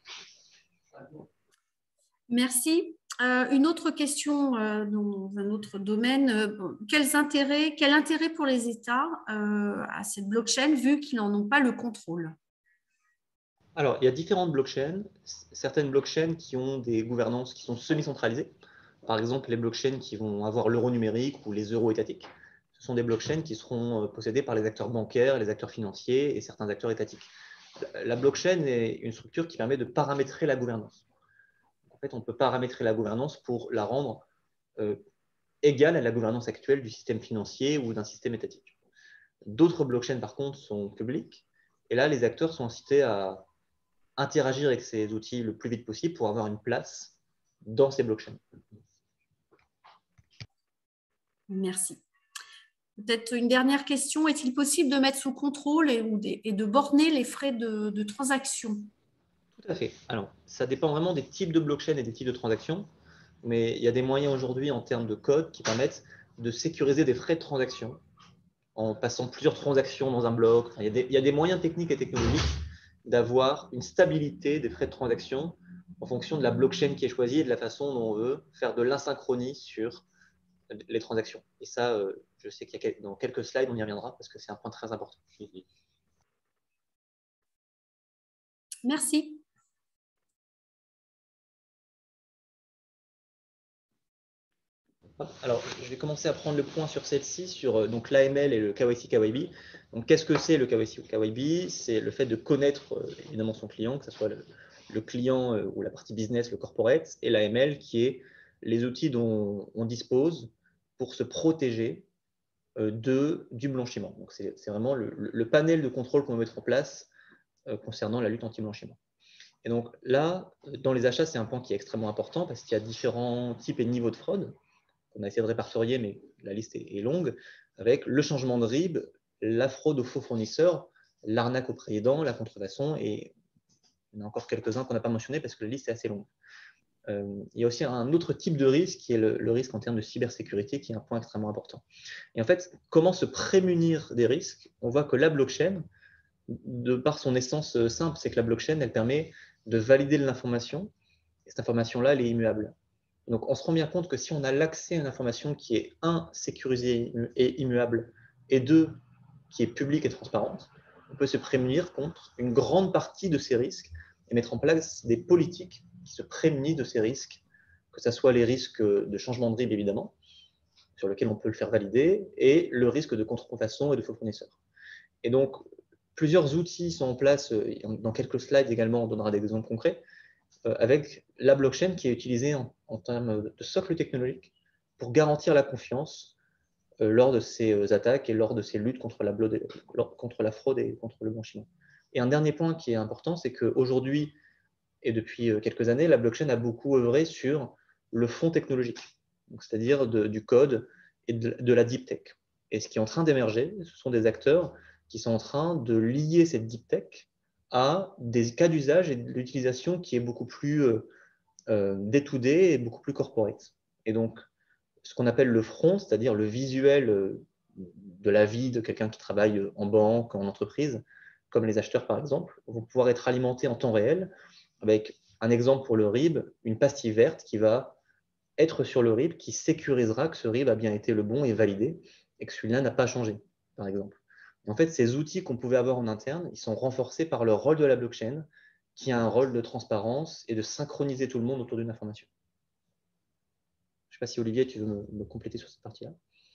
Merci. Euh, une autre question euh, dans un autre domaine. Euh, quels intérêts, quel intérêt pour les États euh, à cette blockchain vu qu'ils n'en ont pas le contrôle? Alors, il y a différentes blockchains. Certaines blockchains qui ont des gouvernances qui sont semi-centralisées. Par exemple, les blockchains qui vont avoir l'euro numérique ou les euros étatiques. Ce sont des blockchains qui seront possédées par les acteurs bancaires, les acteurs financiers et certains acteurs étatiques. La blockchain est une structure qui permet de paramétrer la gouvernance. En fait, on peut paramétrer la gouvernance pour la rendre euh, égale à la gouvernance actuelle du système financier ou d'un système étatique. D'autres blockchains, par contre, sont publiques Et là, les acteurs sont incités à interagir avec ces outils le plus vite possible pour avoir une place dans ces blockchains. Merci. Peut-être une dernière question. Est-il possible de mettre sous contrôle et, ou des, et de borner les frais de, de transaction? Tout à fait. Alors, ça dépend vraiment des types de blockchains et des types de transactions, mais il y a des moyens aujourd'hui en termes de code qui permettent de sécuriser des frais de transaction en passant plusieurs transactions dans un bloc. Enfin, il y a des, il y a des moyens techniques et technologiques d'avoir une stabilité des frais de transaction en fonction de la blockchain qui est choisie et de la façon dont on veut faire de l'asynchronie sur les transactions. Et ça, euh, je sais qu'il y a dans quelques slides, on y reviendra parce que c'est un point très important. Merci. Alors, je vais commencer à prendre le point sur celle-ci, sur donc l'A M L et le K Y C K Y B. Donc, qu'est-ce que c'est le K Y C K Y B? C'est le fait de connaître euh, évidemment son client, que ce soit le, le client euh, ou la partie business, le corporate, et l'A M L qui est les outils dont on dispose pour se protéger euh, de, du blanchiment. Donc, c'est vraiment le, le panel de contrôle qu'on va mettre en place euh, concernant la lutte anti-blanchiment. Et donc là, dans les achats, c'est un point qui est extrêmement important parce qu'il y a différents types et niveaux de fraude. On a essayé de répertorier, mais la liste est longue, avec le changement de R I B, la fraude aux faux fournisseurs, l'arnaque aux pré-aidants, la contrefaçon, et il y en a encore quelques-uns qu'on n'a pas mentionnés parce que la liste est assez longue. Euh, il y a aussi un autre type de risque qui est le, le risque en termes de cybersécurité, qui est un point extrêmement important. Et en fait, comment se prémunir des risques? On voit que la blockchain, de par son essence simple, c'est que la blockchain, elle permet de valider l'information, et cette information-là, elle est immuable. Donc, on se rend bien compte que si on a l'accès à une information qui est, un, sécurisée et immuable, et deux, qui est publique et transparente, on peut se prémunir contre une grande partie de ces risques et mettre en place des politiques qui se prémunissent de ces risques, que ce soit les risques de changement de R I B, évidemment, sur lequel on peut le faire valider, et le risque de contrefaçon et de faux fournisseurs. Et donc, plusieurs outils sont en place. Dans quelques slides également, on donnera des exemples concrets, avec la blockchain qui est utilisée en, en termes de socle technologique pour garantir la confiance euh, lors de ces attaques et lors de ces luttes contre la, contre la fraude et contre le blanchiment. Et un dernier point qui est important, c'est qu'aujourd'hui et depuis quelques années, la blockchain a beaucoup œuvré sur le fond technologique, c'est-à-dire du code et de, de la deep tech. Et ce qui est en train d'émerger, ce sont des acteurs qui sont en train de lier cette deep tech à des cas d'usage et de l'utilisation qui est beaucoup plus euh, day-to-day et beaucoup plus corporate. Et donc, ce qu'on appelle le front, c'est-à-dire le visuel de la vie de quelqu'un qui travaille en banque, en entreprise, comme les acheteurs par exemple, vont pouvoir être alimentés en temps réel avec un exemple pour le R I B, une pastille verte qui va être sur le R I B, qui sécurisera que ce R I B a bien été le bon et validé et que celui-là n'a pas changé, par exemple. En fait, ces outils qu'on pouvait avoir en interne, ils sont renforcés par le rôle de la blockchain, qui a un rôle de transparence et de synchroniser tout le monde autour d'une information. Je ne sais pas si Olivier, tu veux me, me compléter sur cette partie-là.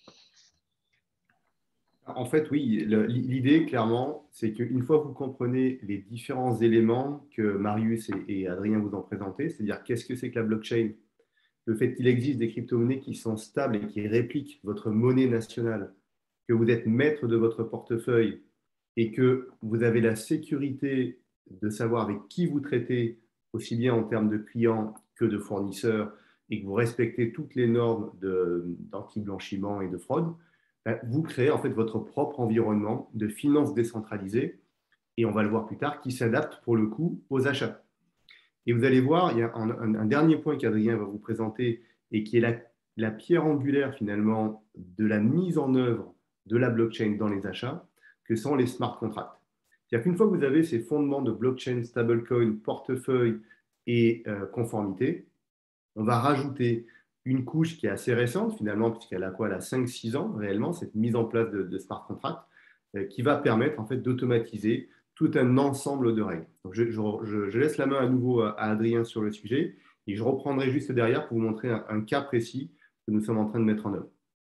En fait, oui, l'idée, clairement, c'est qu'une fois que vous comprenez les différents éléments que Marius et, et Adrien vous ont présentés, c'est-à-dire qu'est-ce que c'est que la blockchain, le fait qu'il existe des crypto-monnaies qui sont stables et qui répliquent votre monnaie nationale, que vous êtes maître de votre portefeuille et que vous avez la sécurité de savoir avec qui vous traitez, aussi bien en termes de clients que de fournisseurs, et que vous respectez toutes les normes d'anti-blanchiment et de fraude, vous créez en fait votre propre environnement de finances décentralisées, et on va le voir plus tard, qui s'adapte pour le coup aux achats. Et vous allez voir, il y a un, un, un dernier point qu'Adrien va vous présenter et qui est la, la pierre angulaire finalement de la mise en œuvre de la blockchain dans les achats, que sont les smart contracts. C'est-à-dire qu'une fois que vous avez ces fondements de blockchain, stablecoin, portefeuille et euh, conformité, on va rajouter une couche qui est assez récente finalement, puisqu'elle a quoi, elle a cinq six ans réellement, cette mise en place de, de smart contracts, euh, qui va permettre en fait d'automatiser tout un ensemble de règles. Donc je, je, je laisse la main à nouveau à Adrien sur le sujet et je reprendrai juste derrière pour vous montrer un, un cas précis que nous sommes en train de mettre en œuvre.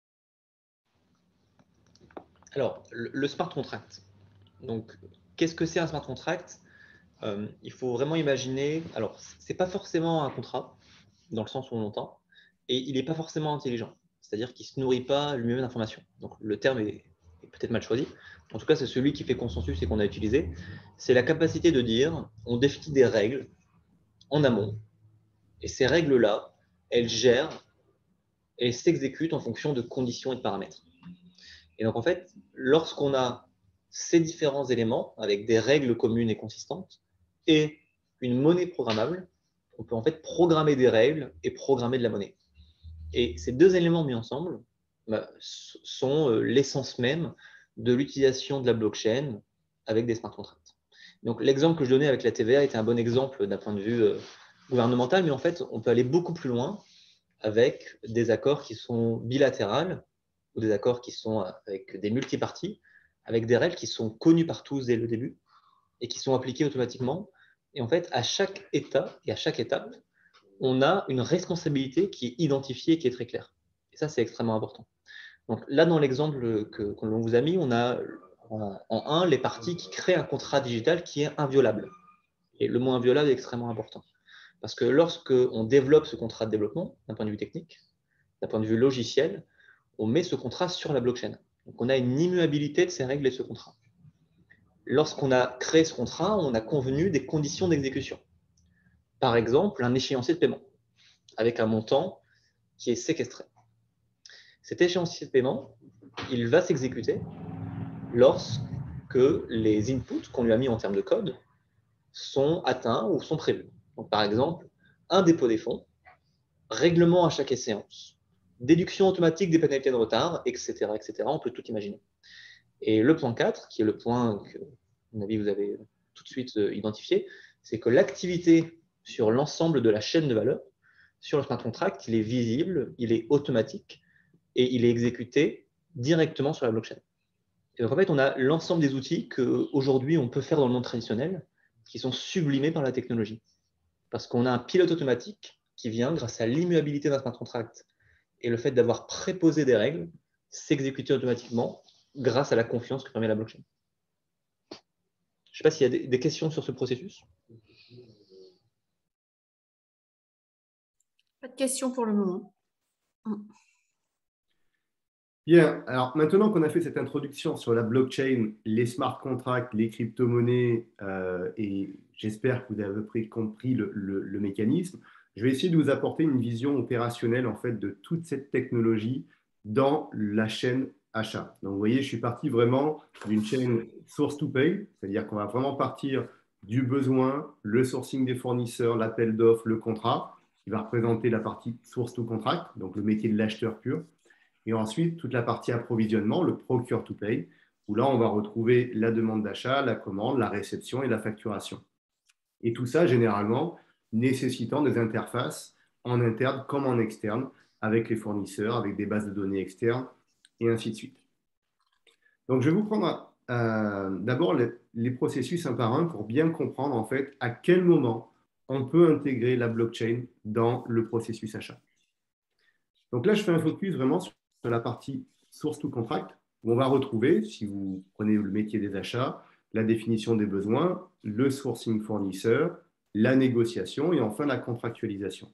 Alors, le, le smart contract. Donc, qu'est-ce que c'est un smart contract? euh, Il faut vraiment imaginer, alors, ce n'est pas forcément un contrat, dans le sens où on l'entend, et il n'est pas forcément intelligent, c'est-à-dire qu'il ne se nourrit pas lui-même d'informations. Donc, le terme est, est peut-être mal choisi. En tout cas, c'est celui qui fait consensus et qu'on a utilisé. C'est la capacité de dire, on définit des règles en amont. Et ces règles-là, elles gèrent et s'exécutent en fonction de conditions et de paramètres. Et donc, en fait, lorsqu'on a ces différents éléments avec des règles communes et consistantes et une monnaie programmable, on peut en fait programmer des règles et programmer de la monnaie. Et ces deux éléments mis ensemble bah, sont l'essence même de l'utilisation de la blockchain avec des smart contracts. Donc, l'exemple que je donnais avec la T V A était un bon exemple d'un point de vue euh, gouvernemental, mais en fait, on peut aller beaucoup plus loin avec des accords qui sont bilatéraux ou des accords qui sont avec des multiparties, avec des règles qui sont connues par tous dès le début et qui sont appliquées automatiquement. Et en fait, à chaque état et à chaque étape, on a une responsabilité qui est identifiée et qui est très claire. Et ça, c'est extrêmement important. Donc là, dans l'exemple que, que l'on vous a mis, on a en, en un les parties qui créent un contrat digital qui est inviolable. Et le mot inviolable est extrêmement important. Parce que lorsqu'on développe ce contrat de développement, d'un point de vue technique, d'un point de vue logiciel, on met ce contrat sur la blockchain. Donc on a une immuabilité de ces règles et de ce contrat. Lorsqu'on a créé ce contrat, on a convenu des conditions d'exécution. Par exemple, un échéancier de paiement, avec un montant qui est séquestré. Cet échéancier de paiement, il va s'exécuter lorsque les inputs qu'on lui a mis en termes de code sont atteints ou sont prévus. Donc, par exemple, un dépôt des fonds, règlement à chaque échéance, déduction automatique des pénalités de retard, et cetera, et cetera. On peut tout imaginer. Et le point quatre, qui est le point que, à mon avis, vous avez tout de suite identifié, c'est que l'activité sur l'ensemble de la chaîne de valeur, sur le smart contract, il est visible, il est automatique et il est exécuté directement sur la blockchain. Et donc, en fait, on a l'ensemble des outils qu'aujourd'hui, on peut faire dans le monde traditionnel qui sont sublimés par la technologie. Parce qu'on a un pilote automatique qui vient, grâce à l'immuabilité d'un smart contract et le fait d'avoir préposé des règles, s'exécuter automatiquement grâce à la confiance que permet la blockchain. Je ne sais pas s'il y a des, des questions sur ce processus. Pas de questions pour le moment. Bien, alors maintenant qu'on a fait cette introduction sur la blockchain, les smart contracts, les crypto-monnaies, euh, et j'espère que vous avez à peu près compris le, le, le mécanisme, je vais essayer de vous apporter une vision opérationnelle en fait, de toute cette technologie dans la chaîne achat. Donc vous voyez, je suis parti vraiment d'une chaîne source to pay, c'est-à-dire qu'on va vraiment partir du besoin, le sourcing des fournisseurs, l'appel d'offres, le contrat, qui va représenter la partie source to contract, donc le métier de l'acheteur pur. Et ensuite, toute la partie approvisionnement, le procure to pay, où là, on va retrouver la demande d'achat, la commande, la réception et la facturation. Et tout ça, généralement, nécessitant des interfaces en interne comme en externe, avec les fournisseurs, avec des bases de données externes, et ainsi de suite. Donc, je vais vous prendre euh, d'abord les, les processus un par un pour bien comprendre, en fait, à quel moment on peut intégrer la blockchain dans le processus achat. Donc là, je fais un focus vraiment sur sur la partie source to contract, où on va retrouver, si vous prenez le métier des achats, la définition des besoins, le sourcing fournisseur, la négociation et enfin la contractualisation.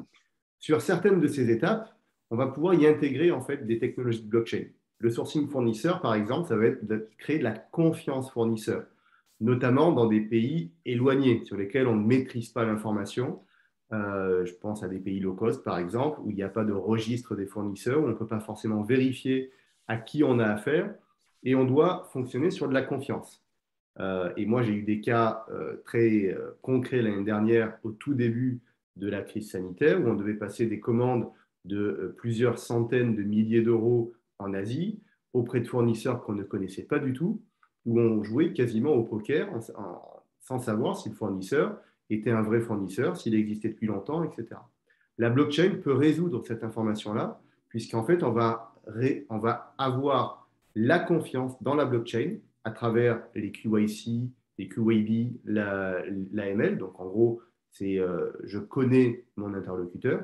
Sur certaines de ces étapes, on va pouvoir y intégrer en fait des technologies de blockchain. Le sourcing fournisseur, par exemple, ça va être de créer de la confiance fournisseur, notamment dans des pays éloignés sur lesquels on ne maîtrise pas l'information. Euh, je pense à des pays low cost, par exemple, où il n'y a pas de registre des fournisseurs, où on ne peut pas forcément vérifier à qui on a affaire, et on doit fonctionner sur de la confiance. Euh, et moi, j'ai eu des cas euh, très euh, concrets l'année dernière, au tout début de la crise sanitaire, où on devait passer des commandes de euh, plusieurs centaines de milliers d'euros en Asie, auprès de fournisseurs qu'on ne connaissait pas du tout, où on jouait quasiment au poker en, en, sans savoir si le fournisseur était un vrai fournisseur, s'il existait depuis longtemps, et cetera. La blockchain peut résoudre cette information-là, puisqu'en fait, on va, ré, on va avoir la confiance dans la blockchain à travers les Q Y C, les Q Y B, la, l'A M L. Donc, en gros, c'est euh, je connais mon interlocuteur.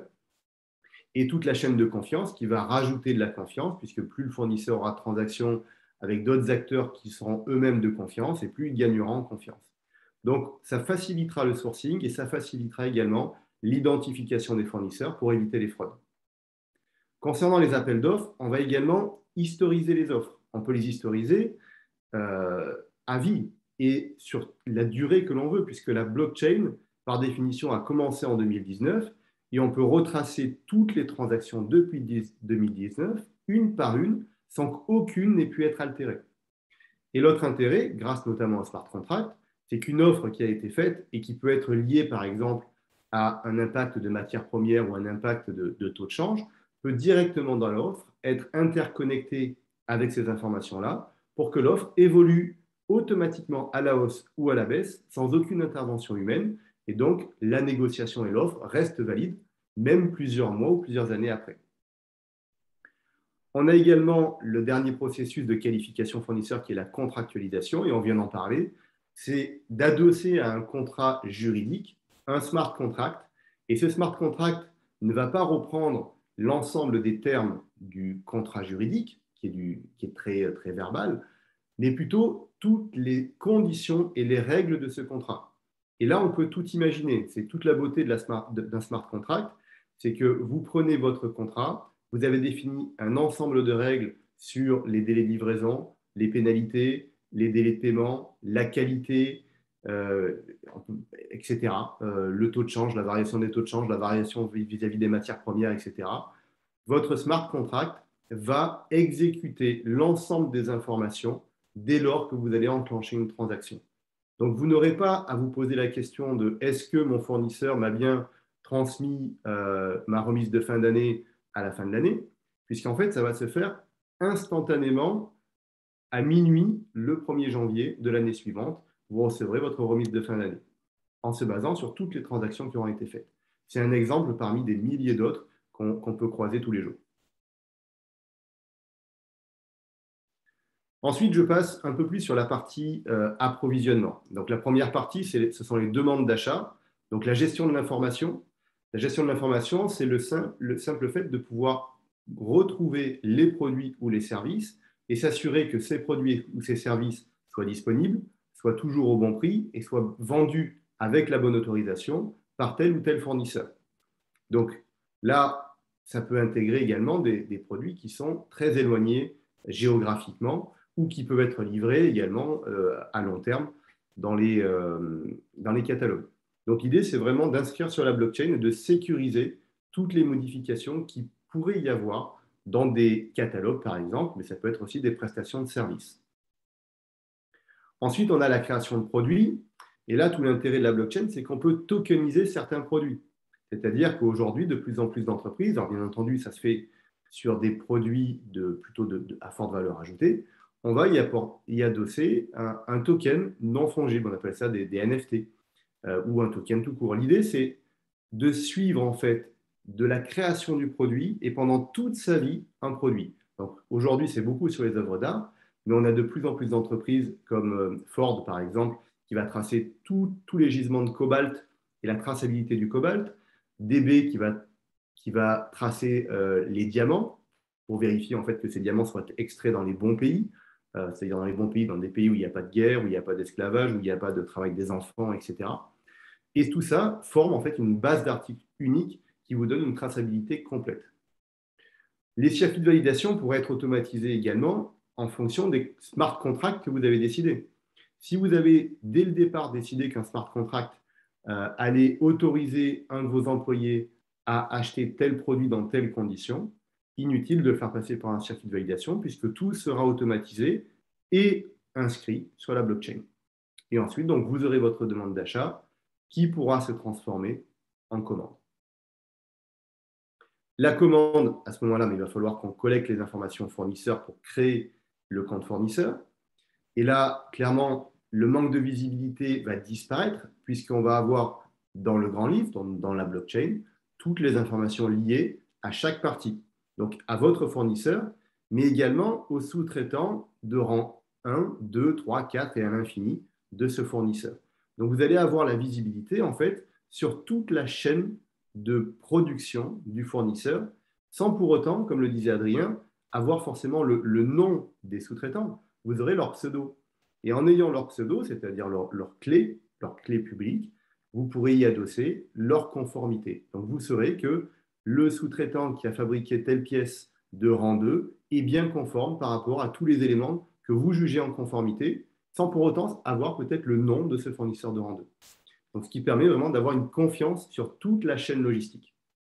Et toute la chaîne de confiance qui va rajouter de la confiance, puisque plus le fournisseur aura de transactions avec d'autres acteurs qui seront eux-mêmes de confiance, et plus il gagnera en confiance. Donc, ça facilitera le sourcing et ça facilitera également l'identification des fournisseurs pour éviter les fraudes. Concernant les appels d'offres, on va également historiser les offres. on peut les historiser euh, à vie et sur la durée que l'on veut, puisque la blockchain, par définition, a commencé en deux mille dix-neuf et on peut retracer toutes les transactions depuis deux mille dix-neuf, une par une, sans qu'aucune n'ait pu être altérée. Et l'autre intérêt, grâce notamment à smart contract, c'est qu'une offre qui a été faite et qui peut être liée, par exemple, à un impact de matière première ou un impact de, de taux de change, peut directement dans l'offre être interconnectée avec ces informations-là pour que l'offre évolue automatiquement à la hausse ou à la baisse sans aucune intervention humaine. Et donc, la négociation et l'offre restent valides, même plusieurs mois ou plusieurs années après. On a également le dernier processus de qualification fournisseur qui est la contractualisation, et on vient d'en parler. C'est d'adosser à un contrat juridique un smart contract. Et ce smart contract ne va pas reprendre l'ensemble des termes du contrat juridique, qui est, du, qui est très, très verbal, mais plutôt toutes les conditions et les règles de ce contrat. Et là, on peut tout imaginer. C'est toute la beauté de la smart, d'un smart contract. C'est que vous prenez votre contrat, vous avez défini un ensemble de règles sur les délais de livraison, les pénalités, les délais de paiement, la qualité, euh, et cetera. Euh, le taux de change, la variation des taux de change, la variation vis-à-vis des matières premières, et cetera. Votre smart contract va exécuter l'ensemble des informations dès lors que vous allez enclencher une transaction. Donc, vous n'aurez pas à vous poser la question de est-ce que mon fournisseur m'a bien transmis euh, ma remise de fin d'année à la fin de l'année, puisqu'en fait, ça va se faire instantanément à minuit le premier janvier de l'année suivante. Vous recevrez votre remise de fin d'année en se basant sur toutes les transactions qui auront été faites. C'est un exemple parmi des milliers d'autres qu'on qu'on peut croiser tous les jours. Ensuite, je passe un peu plus sur la partie euh, approvisionnement. Donc, la première partie, ce sont les demandes d'achat. Donc, la gestion de l'information. La gestion de l'information, c'est le, sim le simple fait de pouvoir retrouver les produits ou les services et s'assurer que ces produits ou ces services soient disponibles, soient toujours au bon prix et soient vendus avec la bonne autorisation par tel ou tel fournisseur. Donc, là, ça peut intégrer également des, des produits qui sont très éloignés géographiquement ou qui peuvent être livrés également euh, à long terme dans les, euh, dans les catalogues. Donc, l'idée, c'est vraiment d'inscrire sur la blockchain et de sécuriser toutes les modifications qui pourrait y avoir dans des catalogues, par exemple, mais ça peut être aussi des prestations de services. Ensuite, on a la création de produits. Et là, tout l'intérêt de la blockchain, c'est qu'on peut tokeniser certains produits. C'est-à-dire qu'aujourd'hui, de plus en plus d'entreprises, alors bien entendu, ça se fait sur des produits de, plutôt de, de, à forte valeur ajoutée, on va y, apport, y adosser un, un token non fongible, on appelle ça des, des N F T, euh, ou un token tout court. L'idée, c'est de suivre en fait de la création du produit et pendant toute sa vie, un produit. Donc aujourd'hui, c'est beaucoup sur les œuvres d'art, mais on a de plus en plus d'entreprises comme Ford, par exemple, qui va tracer tous les gisements de cobalt et la traçabilité du cobalt, D B qui va, qui va tracer euh, les diamants pour vérifier en fait que ces diamants soient extraits dans les bons pays, euh, c'est-à-dire dans les bons pays, dans des pays où il n'y a pas de guerre, où il n'y a pas d'esclavage, où il n'y a pas de travail des enfants, et cetera. Et tout ça forme en fait une base d'articles unique qui vous donne une traçabilité complète. Les circuits de validation pourraient être automatisés également en fonction des smart contracts que vous avez décidés. Si vous avez dès le départ décidé qu'un smart contract euh, allait autoriser un de vos employés à acheter tel produit dans telles conditions, inutile de le faire passer par un circuit de validation puisque tout sera automatisé et inscrit sur la blockchain. Et ensuite, donc, vous aurez votre demande d'achat qui pourra se transformer en commande. La commande, à ce moment-là, mais il va falloir qu'on collecte les informations fournisseurs pour créer le compte fournisseur. Et là, clairement, le manque de visibilité va disparaître puisqu'on va avoir dans le grand livre, dans, dans la blockchain, toutes les informations liées à chaque partie. Donc, à votre fournisseur, mais également aux sous-traitants de rang un, deux, trois, quatre et à l'infini de ce fournisseur. Donc, vous allez avoir la visibilité, en fait, sur toute la chaîne de production du fournisseur, sans pour autant, comme le disait Adrien, avoir forcément le, le nom des sous-traitants. Vous aurez leur pseudo. Et en ayant leur pseudo, c'est-à-dire leur, leur clé, leur clé publique, vous pourrez y adosser leur conformité. Donc, vous saurez que le sous-traitant qui a fabriqué telle pièce de rang deux est bien conforme par rapport à tous les éléments que vous jugez en conformité, sans pour autant avoir peut-être le nom de ce fournisseur de rang deux. Donc, ce qui permet vraiment d'avoir une confiance sur toute la chaîne logistique.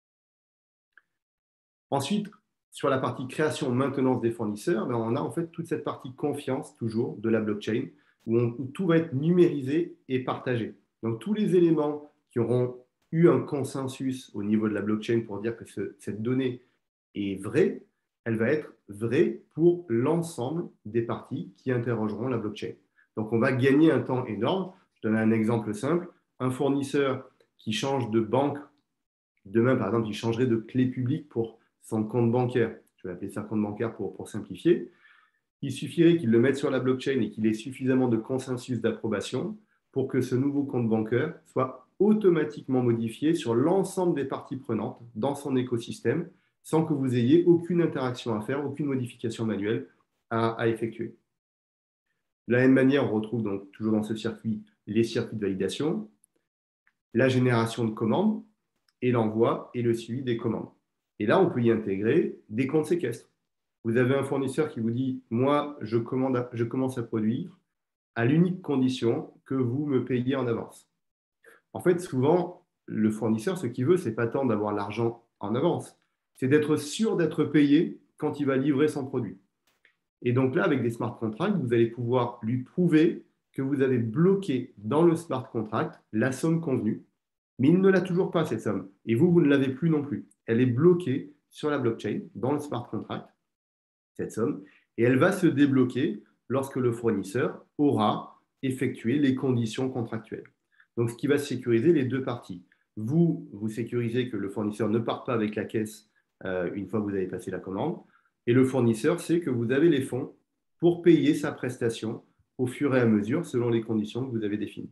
Ensuite, sur la partie création, maintenance des fournisseurs, ben on a en fait toute cette partie confiance toujours de la blockchain où, on, où tout va être numérisé et partagé. Donc, tous les éléments qui auront eu un consensus au niveau de la blockchain pour dire que ce, cette donnée est vraie, elle va être vraie pour l'ensemble des parties qui interrogeront la blockchain. Donc, on va gagner un temps énorme. Je donne un exemple simple. Un fournisseur qui change de banque, demain, par exemple, il changerait de clé publique pour son compte bancaire. Je vais appeler ça compte bancaire pour, pour simplifier. Il suffirait qu'il le mette sur la blockchain et qu'il ait suffisamment de consensus d'approbation pour que ce nouveau compte bancaire soit automatiquement modifié sur l'ensemble des parties prenantes dans son écosystème sans que vous ayez aucune interaction à faire, aucune modification manuelle à, à effectuer. De la même manière, on retrouve donc toujours dans ce circuit les circuits de validation, la génération de commandes et l'envoi et le suivi des commandes. Et là, on peut y intégrer des comptes séquestres. Vous avez un fournisseur qui vous dit « Moi, je, commande à, je commence à produire à l'unique condition que vous me payiez en avance. » En fait, souvent, le fournisseur, ce qu'il veut, ce n'est pas tant d'avoir l'argent en avance, c'est d'être sûr d'être payé quand il va livrer son produit. Et donc là, avec des smart contracts, vous allez pouvoir lui prouver que vous avez bloqué dans le smart contract la somme convenue, mais il ne l'a toujours pas, cette somme. Et vous, vous ne l'avez plus non plus. Elle est bloquée sur la blockchain, dans le smart contract, cette somme, et elle va se débloquer lorsque le fournisseur aura effectué les conditions contractuelles. Donc, ce qui va sécuriser les deux parties. Vous, vous sécurisez que le fournisseur ne part pas avec la caisse euh, une fois que vous avez passé la commande, et le fournisseur sait que vous avez les fonds pour payer sa prestation au fur et à mesure selon les conditions que vous avez définies.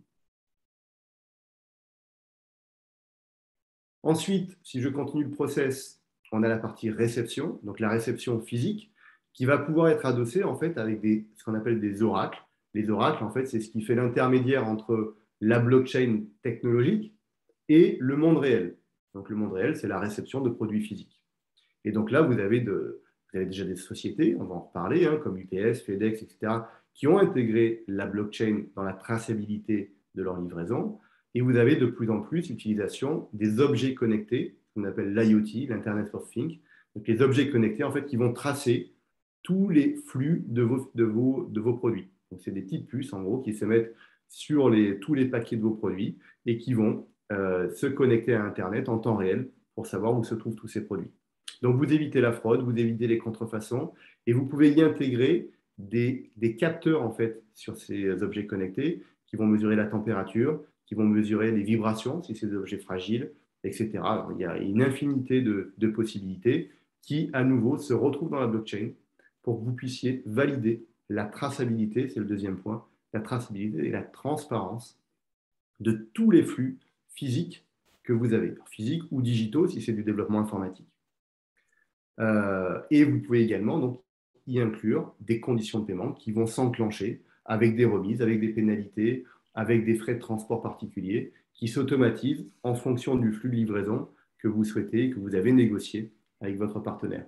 Ensuite, si je continue le process, on a la partie réception, donc la réception physique, qui va pouvoir être adossée en fait avec des, ce qu'on appelle des oracles. Les oracles, en fait, c'est ce qui fait l'intermédiaire entre la blockchain technologique et le monde réel. Donc, le monde réel, c'est la réception de produits physiques. Et donc là, vous avez, de, vous avez déjà des sociétés, on va en reparler, hein, comme U P S, FedEx, et cetera, qui ont intégré la blockchain dans la traçabilité de leur livraison. Et vous avez de plus en plus l'utilisation des objets connectés, qu'on appelle l'I O T, l'Internet of Things. Donc, les objets connectés, en fait, qui vont tracer tous les flux de vos, de vos, de vos produits. Donc, c'est des petites puces, en gros, qui se mettent sur les, tous les paquets de vos produits et qui vont euh, se connecter à Internet en temps réel pour savoir où se trouvent tous ces produits. Donc, vous évitez la fraude, vous évitez les contrefaçons et vous pouvez y intégrer des, des capteurs, en fait, sur ces objets connectés qui vont mesurer la température, qui vont mesurer les vibrations, si c'est des objets fragiles, et cetera. Alors, il y a une infinité de, de possibilités qui, à nouveau, se retrouvent dans la blockchain pour que vous puissiez valider la traçabilité, c'est le deuxième point, la traçabilité et la transparence de tous les flux physiques que vous avez, physiques ou digitaux si c'est du développement informatique. Euh, et vous pouvez également donc, y inclure des conditions de paiement qui vont s'enclencher avec des remises, avec des pénalités, avec des frais de transport particuliers qui s'automatisent en fonction du flux de livraison que vous souhaitez, que vous avez négocié avec votre partenaire.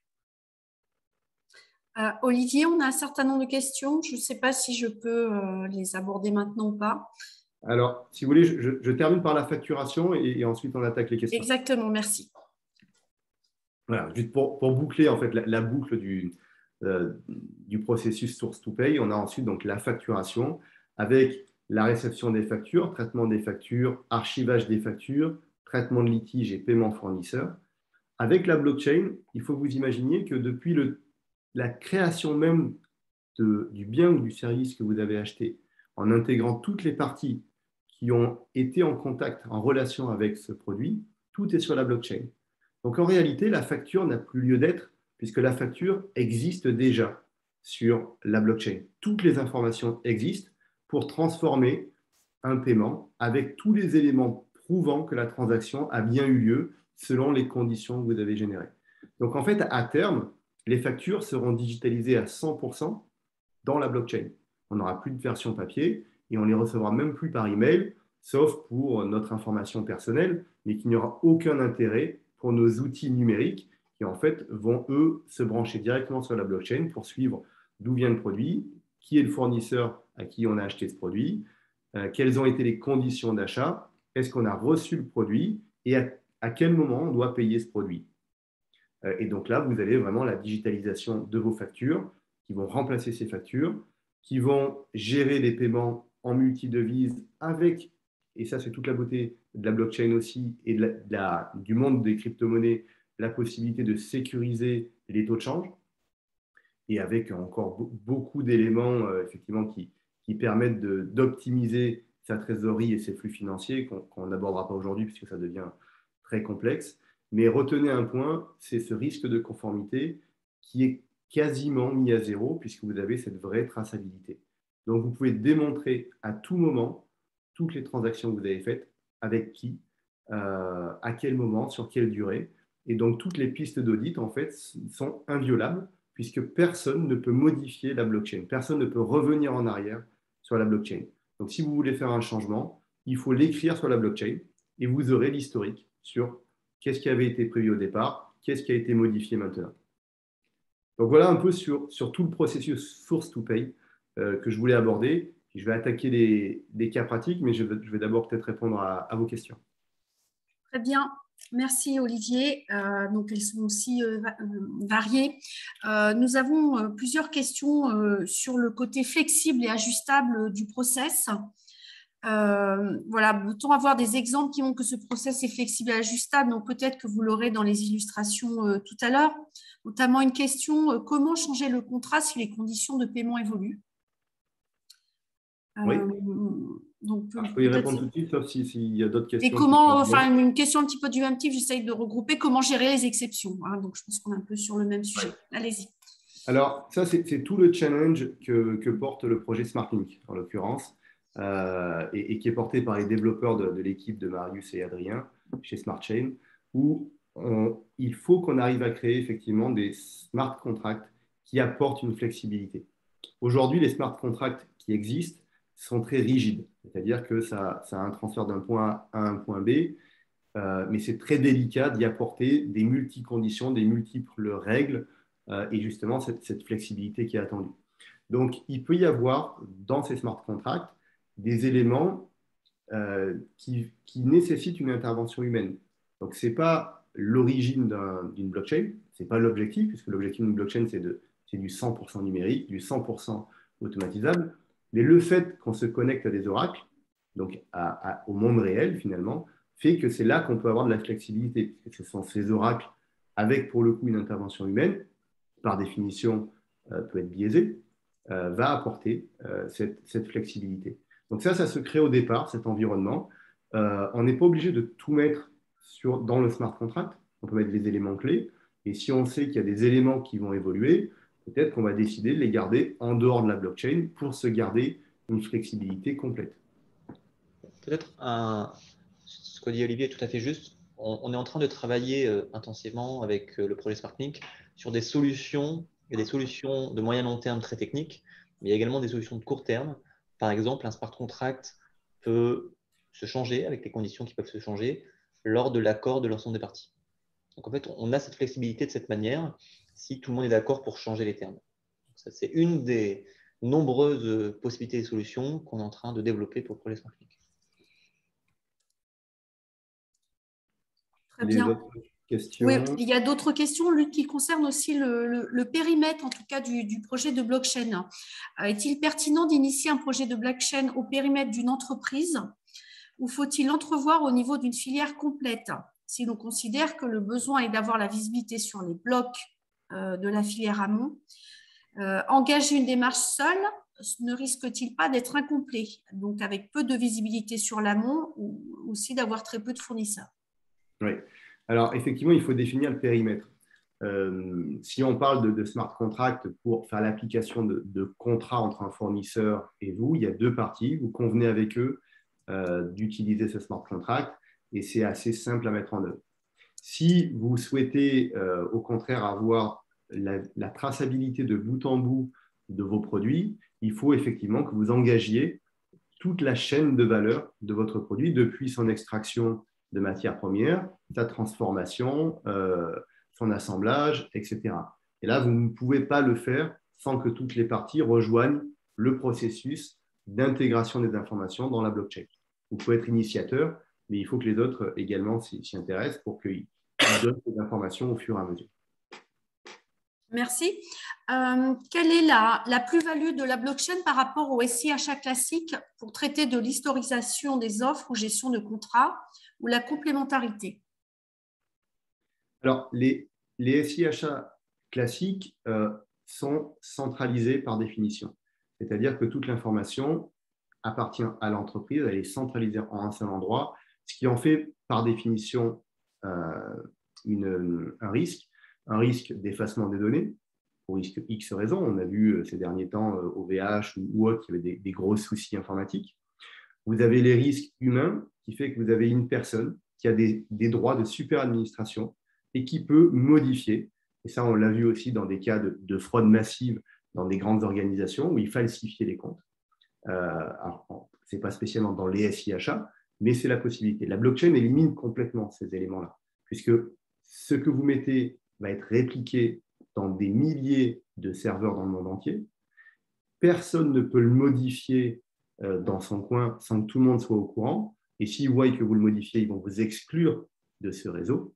Euh, Olivier, on a un certain nombre de questions. Je ne sais pas si je peux euh, les aborder maintenant ou pas. Alors, si vous voulez, je, je, je termine par la facturation et, et ensuite on attaque les questions. Exactement, merci. Voilà, juste pour, pour boucler en fait la, la boucle du, euh, du processus source to pay, on a ensuite donc la facturation avec la réception des factures, traitement des factures, archivage des factures, traitement de litiges et paiement fournisseur. Avec la blockchain, il faut que vous imaginiez que depuis le, la création même de, du bien ou du service que vous avez acheté, en intégrant toutes les parties qui ont été en contact, en relation avec ce produit, tout est sur la blockchain. Donc en réalité, la facture n'a plus lieu d'être puisque la facture existe déjà sur la blockchain. Toutes les informations existent pour transformer un paiement avec tous les éléments prouvant que la transaction a bien eu lieu selon les conditions que vous avez générées. Donc en fait, à terme, les factures seront digitalisées à cent pour cent dans la blockchain. On n'aura plus de version papier et on ne les recevra même plus par email, sauf pour notre information personnelle, mais qu'il n'y aura aucun intérêt pour nos outils numériques qui en fait vont, eux, se brancher directement sur la blockchain pour suivre d'où vient le produit, qui est le fournisseur à qui on a acheté ce produit, euh, quelles ont été les conditions d'achat, est-ce qu'on a reçu le produit et à, à quel moment on doit payer ce produit. Euh, et donc là, vous avez vraiment la digitalisation de vos factures qui vont remplacer ces factures, qui vont gérer les paiements en multidevises avec, et ça c'est toute la beauté de la blockchain aussi et de la, de la, du monde des crypto-monnaies, la possibilité de sécuriser les taux de change et avec encore beaucoup d'éléments euh, effectivement qui, qui permettent d'optimiser sa trésorerie et ses flux financiers qu'on n'abordera pas aujourd'hui puisque ça devient très complexe. Mais retenez un point, c'est ce risque de conformité qui est quasiment mis à zéro puisque vous avez cette vraie traçabilité. Donc, vous pouvez démontrer à tout moment toutes les transactions que vous avez faites, avec qui, euh, à quel moment, sur quelle durée. Et donc, toutes les pistes d'audit, en fait, sont inviolables puisque personne ne peut modifier la blockchain. Personne ne peut revenir en arrière sur la blockchain. Donc, si vous voulez faire un changement, il faut l'écrire sur la blockchain et vous aurez l'historique sur qu'est-ce qui avait été prévu au départ, qu'est-ce qui a été modifié maintenant. Donc, voilà un peu sur, sur tout le processus source to pay euh, que je voulais aborder. Je vais attaquer les, les cas pratiques, mais je vais, je vais d'abord peut-être répondre à, à vos questions. Très bien. Merci Olivier. Euh, donc elles sont aussi euh, variées. Euh, nous avons euh, plusieurs questions euh, sur le côté flexible et ajustable du process. Euh, voilà, autant avoir des exemples qui montrent que ce process est flexible et ajustable. Donc peut-être que vous l'aurez dans les illustrations euh, tout à l'heure. Notamment une question euh, comment changer le contrat si les conditions de paiement évoluent? Oui. Euh, donc, Alors, je peux y répondre tout de suite, sauf s'il si y a d'autres questions. Et comment, enfin, une question un petit peu du même type, j'essaye de regrouper comment gérer les exceptions. Hein, donc, je pense qu'on est un peu sur le même sujet. Ouais. Allez-y. Alors, ça, c'est tout le challenge que, que porte le projet SmartLink, en l'occurrence, euh, et, et qui est porté par les développeurs de, de l'équipe de Marius et Adrien chez SmartChain, où on, il faut qu'on arrive à créer effectivement des smart contracts qui apportent une flexibilité. Aujourd'hui, les smart contracts qui existent sont très rigides, c'est-à-dire que ça, ça a un transfert d'un point A à un point B, euh, mais c'est très délicat d'y apporter des multi-conditions, des multiples règles euh, et justement cette, cette flexibilité qui est attendue. Donc, il peut y avoir dans ces smart contracts des éléments euh, qui, qui nécessitent une intervention humaine. Donc, ce n'est pas l'origine d'une un, blockchain, ce n'est pas l'objectif, puisque l'objectif d'une blockchain, c'est du cent pour cent numérique, du cent pour cent automatisable. Mais le fait qu'on se connecte à des oracles, donc à, à, au monde réel finalement, fait que c'est là qu'on peut avoir de la flexibilité. Ce sont ces oracles avec pour le coup une intervention humaine, par définition euh, peut être biaisée, euh, va apporter euh, cette, cette flexibilité. Donc ça, ça se crée au départ, cet environnement. Euh, on n'est pas obligé de tout mettre sur, dans le smart contract. On peut mettre les éléments clés. Et si on sait qu'il y a des éléments qui vont évoluer, peut-être qu'on va décider de les garder en dehors de la blockchain pour se garder une flexibilité complète. Peut-être un... ce que dit Olivier est tout à fait juste. On, on est en train de travailler euh, intensivement avec euh, le projet SmartLink sur des solutions. Il y a des solutions de moyen long terme très techniques, mais il y a également des solutions de court terme. Par exemple, un smart contract peut se changer avec les conditions qui peuvent se changer lors de l'accord de l'ensemble des parties. Donc en fait, on a cette flexibilité de cette manière si tout le monde est d'accord pour changer les termes. C'est une des nombreuses possibilités et solutions qu'on est en train de développer pour le projet SmartLink. Très bien. Oui, il y a d'autres questions, Luc, qui concernent aussi le, le, le périmètre, en tout cas, du, du projet de blockchain. Est-il pertinent d'initier un projet de blockchain au périmètre d'une entreprise ou faut-il l'entrevoir au niveau d'une filière complète? Si l'on considère que le besoin est d'avoir la visibilité sur les blocs euh, de la filière amont, euh, engager une démarche seule ne risque-t-il pas d'être incomplet? Donc, avec peu de visibilité sur l'amont ou aussi d'avoir très peu de fournisseurs. Oui. Alors, effectivement, il faut définir le périmètre. Euh, si on parle de, de smart contract pour faire l'application de, de contrats entre un fournisseur et vous, il y a deux parties. Vous convenez avec eux euh, d'utiliser ce smart contract et c'est assez simple à mettre en œuvre. Si vous souhaitez, euh, au contraire, avoir la, la traçabilité de bout en bout de vos produits, il faut effectivement que vous engagiez toute la chaîne de valeur de votre produit depuis son extraction de matières premières, sa transformation, euh, son assemblage, et cetera. Et là, vous ne pouvez pas le faire sans que toutes les parties rejoignent le processus d'intégration des informations dans la blockchain. Vous pouvez être initiateur, mais il faut que les autres également s'y intéressent pour qu'ils donnent des informations au fur et à mesure. Merci. Euh, quelle est la, la plus-value de la blockchain par rapport au S I H A classique pour traiter de l'historisation des offres ou gestion de contrats ou la complémentarité? Alors, les, les S I H A classiques euh, sont centralisés par définition. C'est-à-dire que toute l'information appartient à l'entreprise, elle est centralisée en un seul endroit, ce qui en fait par définition euh, une, un risque. Un risque d'effacement des données, pour X raisons. On a vu ces derniers temps au V H ou autre qu'il y avait des, des gros soucis informatiques. Vous avez les risques humains, qui fait que vous avez une personne qui a des, des droits de super-administration et qui peut modifier. Et ça, on l'a vu aussi dans des cas de, de fraude massive dans des grandes organisations où il falsifiait les comptes. Euh, alors, ce n'est pas spécialement dans les S I H A, mais c'est la possibilité. La blockchain élimine complètement ces éléments-là, puisque ce que vous mettez va être répliqué dans des milliers de serveurs dans le monde entier. Personne ne peut le modifier dans son coin sans que tout le monde soit au courant. Et s'ils voient que vous le modifiez, ils vont vous exclure de ce réseau.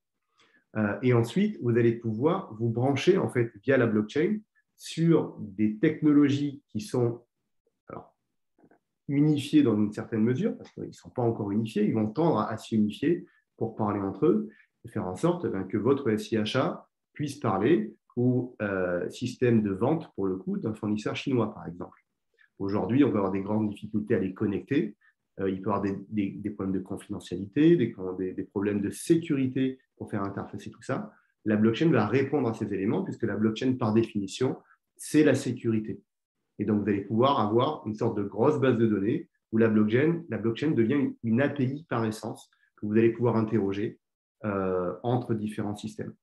Et ensuite, vous allez pouvoir vous brancher en fait, via la blockchain sur des technologies qui sont alors, unifiées dans une certaine mesure, parce qu'ils ne sont pas encore unifiés, ils vont tendre à s'unifier pour parler entre eux et faire en sorte ben, que votre S I H A puisse parler au euh, système de vente, pour le coup, d'un fournisseur chinois, par exemple. Aujourd'hui, on peut avoir des grandes difficultés à les connecter. Euh, il peut y avoir des, des, des problèmes de confidentialité, des, des, des problèmes de sécurité pour faire interfacer tout ça. La blockchain va répondre à ces éléments, puisque la blockchain, par définition, c'est la sécurité. Et donc, vous allez pouvoir avoir une sorte de grosse base de données où la blockchain, la blockchain devient une, une A P I par essence que vous allez pouvoir interroger euh, entre différents systèmes.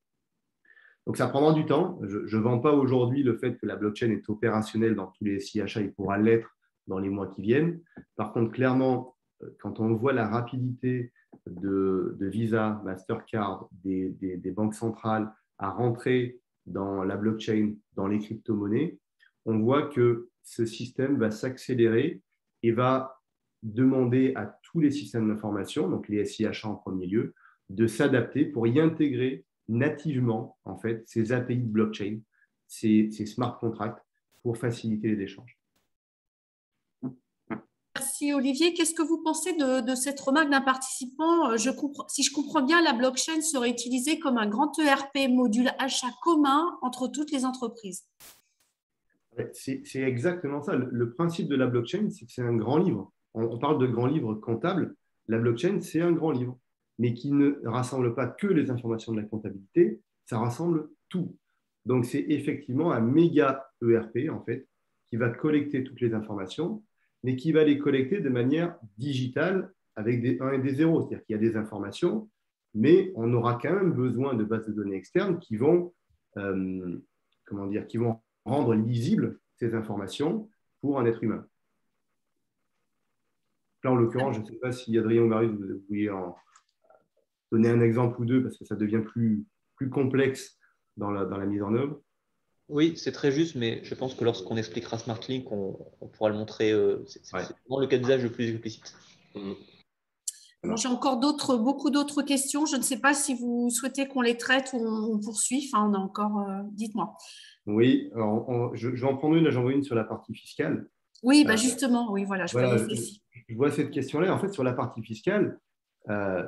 Donc, ça prendra du temps. Je ne vends pas aujourd'hui le fait que la blockchain est opérationnelle dans tous les S I H A. Il pourra l'être dans les mois qui viennent. Par contre, clairement, quand on voit la rapidité de, de Visa, Mastercard, des, des, des banques centrales à rentrer dans la blockchain, dans les crypto-monnaies, on voit que ce système va s'accélérer et va demander à tous les systèmes d'information, donc les S I H A en premier lieu, de s'adapter pour y intégrer nativement en fait, ces A P I de blockchain, ces, ces smart contracts pour faciliter les échanges. Merci Olivier. Qu'est-ce que vous pensez de, de cette remarque d'un participant? je comprends, Si je comprends bien, la blockchain serait utilisée comme un grand E R P module achat commun entre toutes les entreprises. C'est exactement ça. Le, le principe de la blockchain, c'est que c'est un grand livre. On, on parle de grand livre comptable. La blockchain, c'est un grand livre, mais qui ne rassemble pas que les informations de la comptabilité, ça rassemble tout. Donc, c'est effectivement un méga E R P, en fait, qui va collecter toutes les informations, mais qui va les collecter de manière digitale avec des un et des zéro. C'est-à-dire qu'il y a des informations, mais on aura quand même besoin de bases de données externes qui vont, euh, comment dire, qui vont rendre lisibles ces informations pour un être humain. Là, en l'occurrence, je ne sais pas si Adrien ou Marius, vous vouliez en donner un exemple ou deux, parce que ça devient plus, plus complexe dans la, dans la mise en œuvre. Oui, c'est très juste, mais je pense que lorsqu'on expliquera SmartLink, on, on pourra le montrer. Euh, c'est ouais. vraiment le cas d'usage le plus explicite. Mmh. Bon, j'ai encore d'autres, beaucoup d'autres questions. Je ne sais pas si vous souhaitez qu'on les traite ou on, on poursuit. Enfin, on a encore. Euh, Dites-moi. Oui, alors on, je, je vais en prendre une. Là, j'en vois une sur la partie fiscale. Oui, bah justement, oui, voilà, je voilà, voyais celle-ci. Je, je vois cette question-là. En fait, sur la partie fiscale, euh,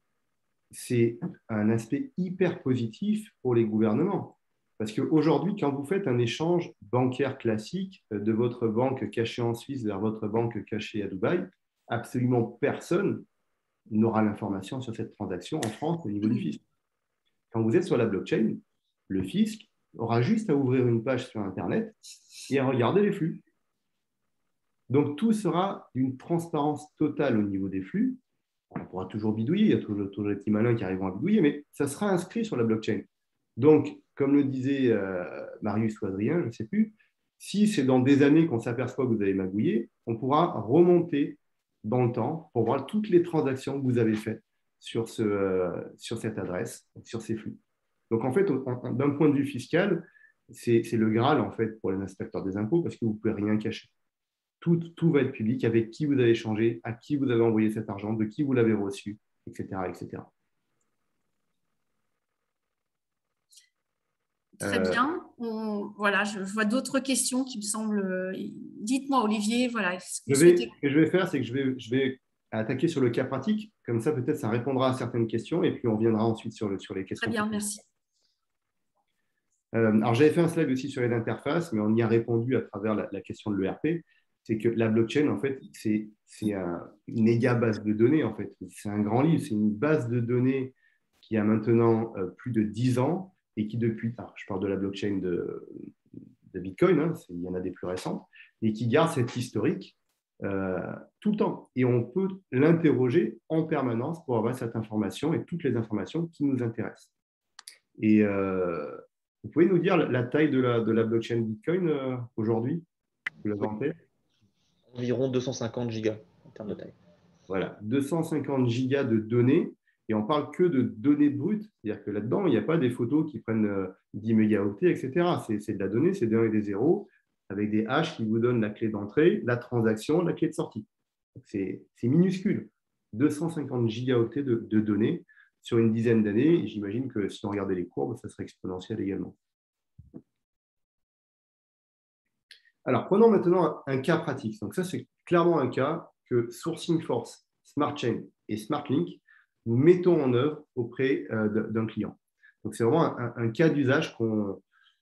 c'est un aspect hyper positif pour les gouvernements. Parce qu'aujourd'hui, quand vous faites un échange bancaire classique de votre banque cachée en Suisse vers votre banque cachée à Dubaï, absolument personne n'aura l'information sur cette transaction en France au niveau du fisc. Quand vous êtes sur la blockchain, le fisc aura juste à ouvrir une page sur Internet et à regarder les flux. Donc, tout sera d'une transparence totale au niveau des flux. On pourra toujours bidouiller, il y a toujours, toujours les petits malins qui arriveront à bidouiller, mais ça sera inscrit sur la blockchain. Donc, comme le disait euh, Marius ou Adrien, je ne sais plus, si c'est dans des années qu'on s'aperçoit que vous avez magouillé, on pourra remonter dans le temps pour voir toutes les transactions que vous avez faites sur, ce, euh, sur cette adresse, sur ces flux. Donc, en fait, d'un point de vue fiscal, c'est le Graal, en fait, pour les inspecteurs des impôts, parce que vous ne pouvez rien cacher. Tout, tout va être public, avec qui vous avez échangé, à qui vous avez envoyé cet argent, de qui vous l'avez reçu, et cetera, et cetera. Très euh... bien. On, voilà, je vois d'autres questions qui me semblent. Dites-moi, Olivier, voilà. Ce que, je vais, ce que je vais faire, c'est que je vais, je vais attaquer sur le cas pratique. Comme ça, peut-être, ça répondra à certaines questions, et puis on reviendra ensuite sur, le, sur les questions. Très bien, merci. Euh, alors, j'avais fait un slide aussi sur les interfaces, mais on y a répondu à travers la, la question de l'E R P. C'est que la blockchain, en fait, c'est un, une méga base de données, en fait. C'est un grand livre, c'est une base de données qui a maintenant euh, plus de dix ans et qui depuis, alors, je parle de la blockchain de, de Bitcoin, hein, il y en a des plus récentes, et qui garde cet historique euh, tout le temps. Et on peut l'interroger en permanence pour avoir cette information et toutes les informations qui nous intéressent. Et euh, vous pouvez nous dire la taille de la, de la blockchain Bitcoin euh, aujourd'hui? Vous l'avez en tête? Environ deux cent cinquante gigas en termes de taille. Voilà, deux cent cinquante gigas de données, et on parle que de données brutes, c'est-à-dire que là-dedans, il n'y a pas des photos qui prennent euh, dix mégaoctets, et cetera. C'est de la donnée, c'est des un et des zéros, avec des hash qui vous donnent la clé d'entrée, la transaction, la clé de sortie. C'est minuscule, deux cent cinquante gigaoctets de, de données sur une dizaine d'années, et j'imagine que si on regardait les courbes, ça serait exponentiel également. Alors, prenons maintenant un cas pratique. Donc ça, c'est clairement un cas que Sourcing Force, SmartChain et SmartLink, nous mettons en œuvre auprès euh, d'un client. Donc, c'est vraiment un, un cas d'usage qu'on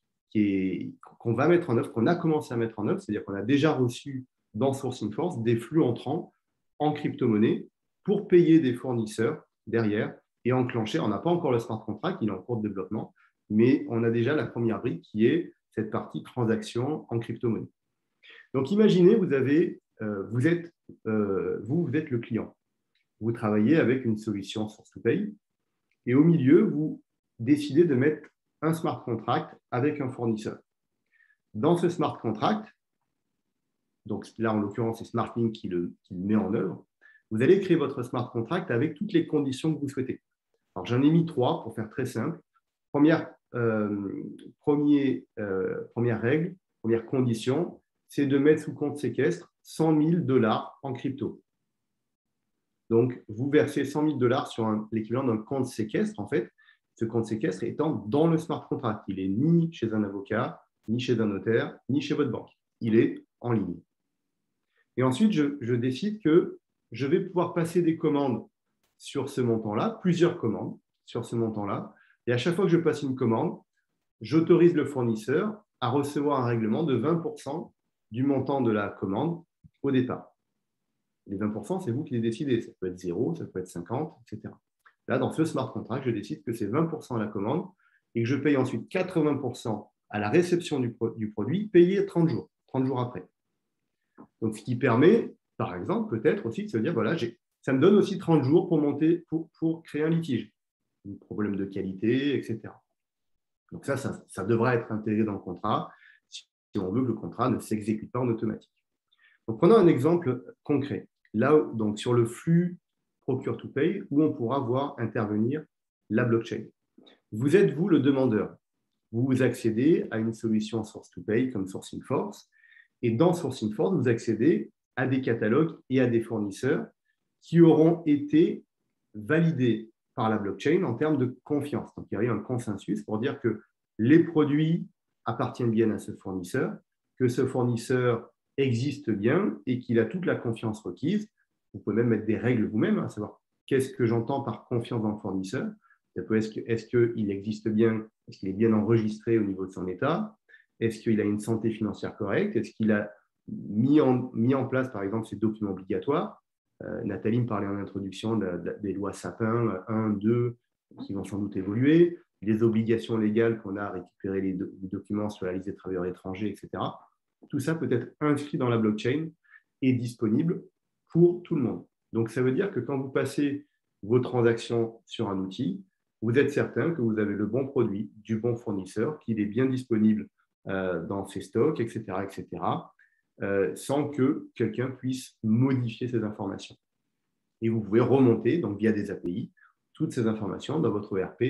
qu'on va mettre en œuvre, qu'on a commencé à mettre en œuvre, c'est-à-dire qu'on a déjà reçu dans Sourcing Force des flux entrants en crypto-monnaie pour payer des fournisseurs derrière et enclencher. On n'a pas encore le smart contract, il est en cours de développement, mais on a déjà la première brique qui est cette partie transaction en crypto-monnaie. Donc, imaginez, vous, avez, euh, vous, êtes, euh, vous, vous êtes le client. Vous travaillez avec une solution source to pay et au milieu, vous décidez de mettre un smart contract avec un fournisseur. Dans ce smart contract, donc là, en l'occurrence, c'est SmartLink qui le, qui le met en œuvre, vous allez créer votre smart contract avec toutes les conditions que vous souhaitez. Alors, j'en ai mis trois pour faire très simple. Première, euh, premier, euh, première règle, première condition, c'est de mettre sous compte séquestre cent mille dollars en crypto. Donc, vous versez cent mille dollars sur l'équivalent d'un compte séquestre, en fait, ce compte séquestre étant dans le smart contract. Il n'est ni chez un avocat, ni chez un notaire, ni chez votre banque. Il est en ligne. Et ensuite, je, je décide que je vais pouvoir passer des commandes sur ce montant-là, plusieurs commandes sur ce montant-là. Et à chaque fois que je passe une commande, j'autorise le fournisseur à recevoir un règlement de vingt pour cent du montant de la commande au départ. Les vingt pour cent, c'est vous qui les décidez. Ça peut être zéro, ça peut être cinquante, et cetera. Là, dans ce smart contract, je décide que c'est vingt pour cent à la commande et que je paye ensuite quatre-vingts pour cent à la réception du, pro du produit, payé trente jours, trente jours après. Donc, ce qui permet, par exemple, peut-être aussi de se dire, voilà, ça me donne aussi trente jours pour, monter, pour, pour créer un litige, un problème de qualité, et cetera. Donc ça, ça, ça devra être intégré dans le contrat si on veut que le contrat ne s'exécute pas en automatique. Donc, prenons un exemple concret. Là, donc, sur le flux Procure to Pay, où on pourra voir intervenir la blockchain. Vous êtes, vous, le demandeur. Vous accédez à une solution Source to Pay comme Sourcing Force. Et dans Sourcing Force, vous accédez à des catalogues et à des fournisseurs qui auront été validés par la blockchain en termes de confiance. Donc, il y a eu un consensus pour dire que les produits appartiennent bien à ce fournisseur, que ce fournisseur existe bien et qu'il a toute la confiance requise. Vous pouvez même mettre des règles vous-même, à savoir qu'est-ce que j'entends par confiance dans le fournisseur. Est-ce qu'il est qu'il existe bien, est-ce qu'il est bien enregistré au niveau de son état? Est-ce qu'il a une santé financière correcte? Est-ce qu'il a mis en, mis en place, par exemple, ces documents obligatoires? euh, Nathalie me parlait en introduction de, de, des lois Sapin un, deux, qui vont sans doute évoluer, les obligations légales qu'on a à récupérer les, do les documents sur la liste des travailleurs étrangers, et cetera. Tout ça peut être inscrit dans la blockchain et disponible pour tout le monde. Donc, ça veut dire que quand vous passez vos transactions sur un outil, vous êtes certain que vous avez le bon produit, du bon fournisseur, qu'il est bien disponible euh, dans ses stocks, et cetera, et cetera, euh, sans que quelqu'un puisse modifier ces informations. Et vous pouvez remonter, donc via des A P I, toutes ces informations dans votre E R P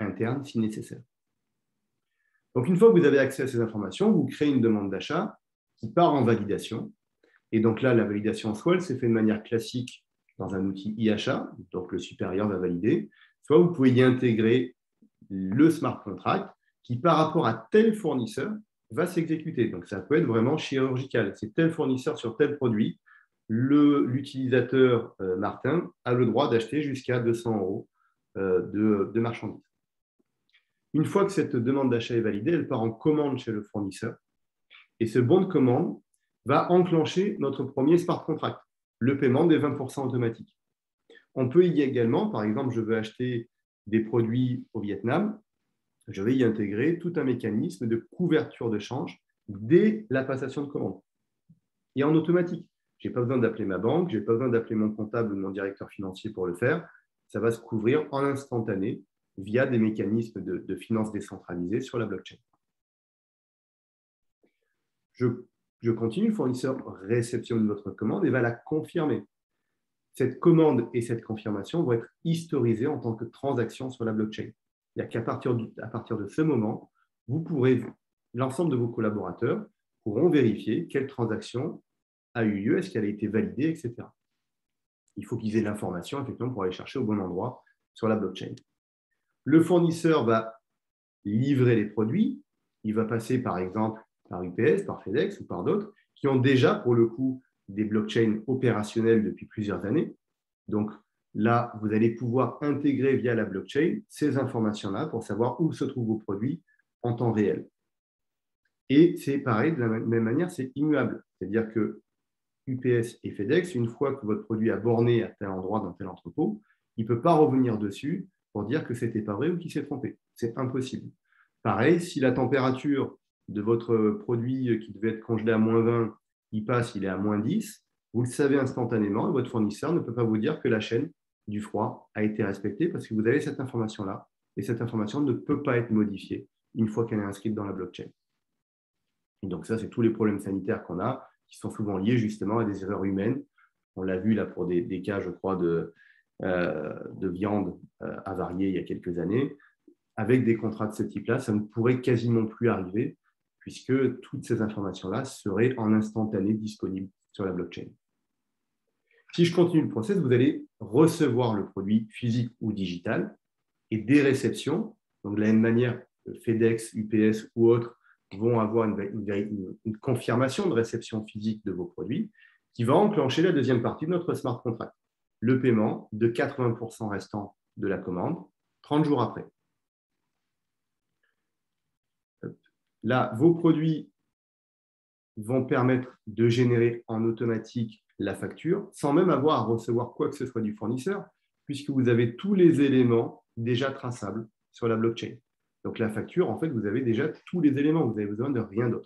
interne si nécessaire. Donc, une fois que vous avez accès à ces informations, vous créez une demande d'achat qui part en validation. Et donc là, la validation en soi, elle s'est faite de manière classique dans un outil e-achat, donc le supérieur va valider. Soit vous pouvez y intégrer le smart contract qui, par rapport à tel fournisseur, va s'exécuter. Donc, ça peut être vraiment chirurgical. C'est tel fournisseur sur tel produit. L'utilisateur euh, Martin a le droit d'acheter jusqu'à deux cents euros euh, de, de marchandises. Une fois que cette demande d'achat est validée, elle part en commande chez le fournisseur. Et ce bon de commande va enclencher notre premier smart contract, le paiement des vingt pour cent automatiques. On peut y également, par exemple, je veux acheter des produits au Vietnam, je vais y intégrer tout un mécanisme de couverture de change dès la passation de commande. Et en automatique. Je n'ai pas besoin d'appeler ma banque, je n'ai pas besoin d'appeler mon comptable ou mon directeur financier pour le faire. Ça va se couvrir en instantané via des mécanismes de, de finance décentralisée sur la blockchain. Je, je continue, le fournisseur réceptionne votre commande et va la confirmer. Cette commande et cette confirmation vont être historisées en tant que transaction sur la blockchain. Il n'y a qu'à partir, du, à partir de ce moment, vous pourrez, l'ensemble de vos collaborateurs pourront vérifier quelle transaction a eu lieu, est-ce qu'elle a été validée, et cetera. Il faut qu'ils aient l'information effectivement pour aller chercher au bon endroit sur la blockchain. Le fournisseur va livrer les produits. Il va passer par exemple par U P S, par FedEx ou par d'autres qui ont déjà pour le coup des blockchains opérationnelles depuis plusieurs années. Donc là, vous allez pouvoir intégrer via la blockchain ces informations-là pour savoir où se trouvent vos produits en temps réel. Et c'est pareil, de la même manière, c'est immuable. C'est-à-dire que U P S et FedEx, une fois que votre produit a borné à tel endroit dans tel entrepôt, il ne peut pas revenir dessus pour dire que ce n'était pas vrai ou qu'il s'est trompé. C'est impossible. Pareil, si la température de votre produit qui devait être congelé à moins vingt, il passe, il est à moins dix, vous le savez instantanément et votre fournisseur ne peut pas vous dire que la chaîne du froid a été respectée parce que vous avez cette information-là et cette information ne peut pas être modifiée une fois qu'elle est inscrite dans la blockchain. Et donc ça, c'est tous les problèmes sanitaires qu'on a qui sont souvent liés justement à des erreurs humaines. On l'a vu là pour des, des cas, je crois, de, euh, de viande euh, avariée il y a quelques années. Avec des contrats de ce type-là, ça ne pourrait quasiment plus arriver puisque toutes ces informations-là seraient en instantané disponibles sur la blockchain. Si je continue le process, vous allez recevoir le produit physique ou digital et des réceptions. Donc de la même manière, FedEx, U P S ou autres vont avoir une, une, une confirmation de réception physique de vos produits qui va enclencher la deuxième partie de notre smart contract, le paiement de quatre-vingts pour cent restant de la commande trente jours après. Là, vos produits vont permettre de générer en automatique la facture sans même avoir à recevoir quoi que ce soit du fournisseur puisque vous avez tous les éléments déjà traçables sur la blockchain. Donc, la facture, en fait, vous avez déjà tous les éléments. Vous avez besoin de rien d'autre.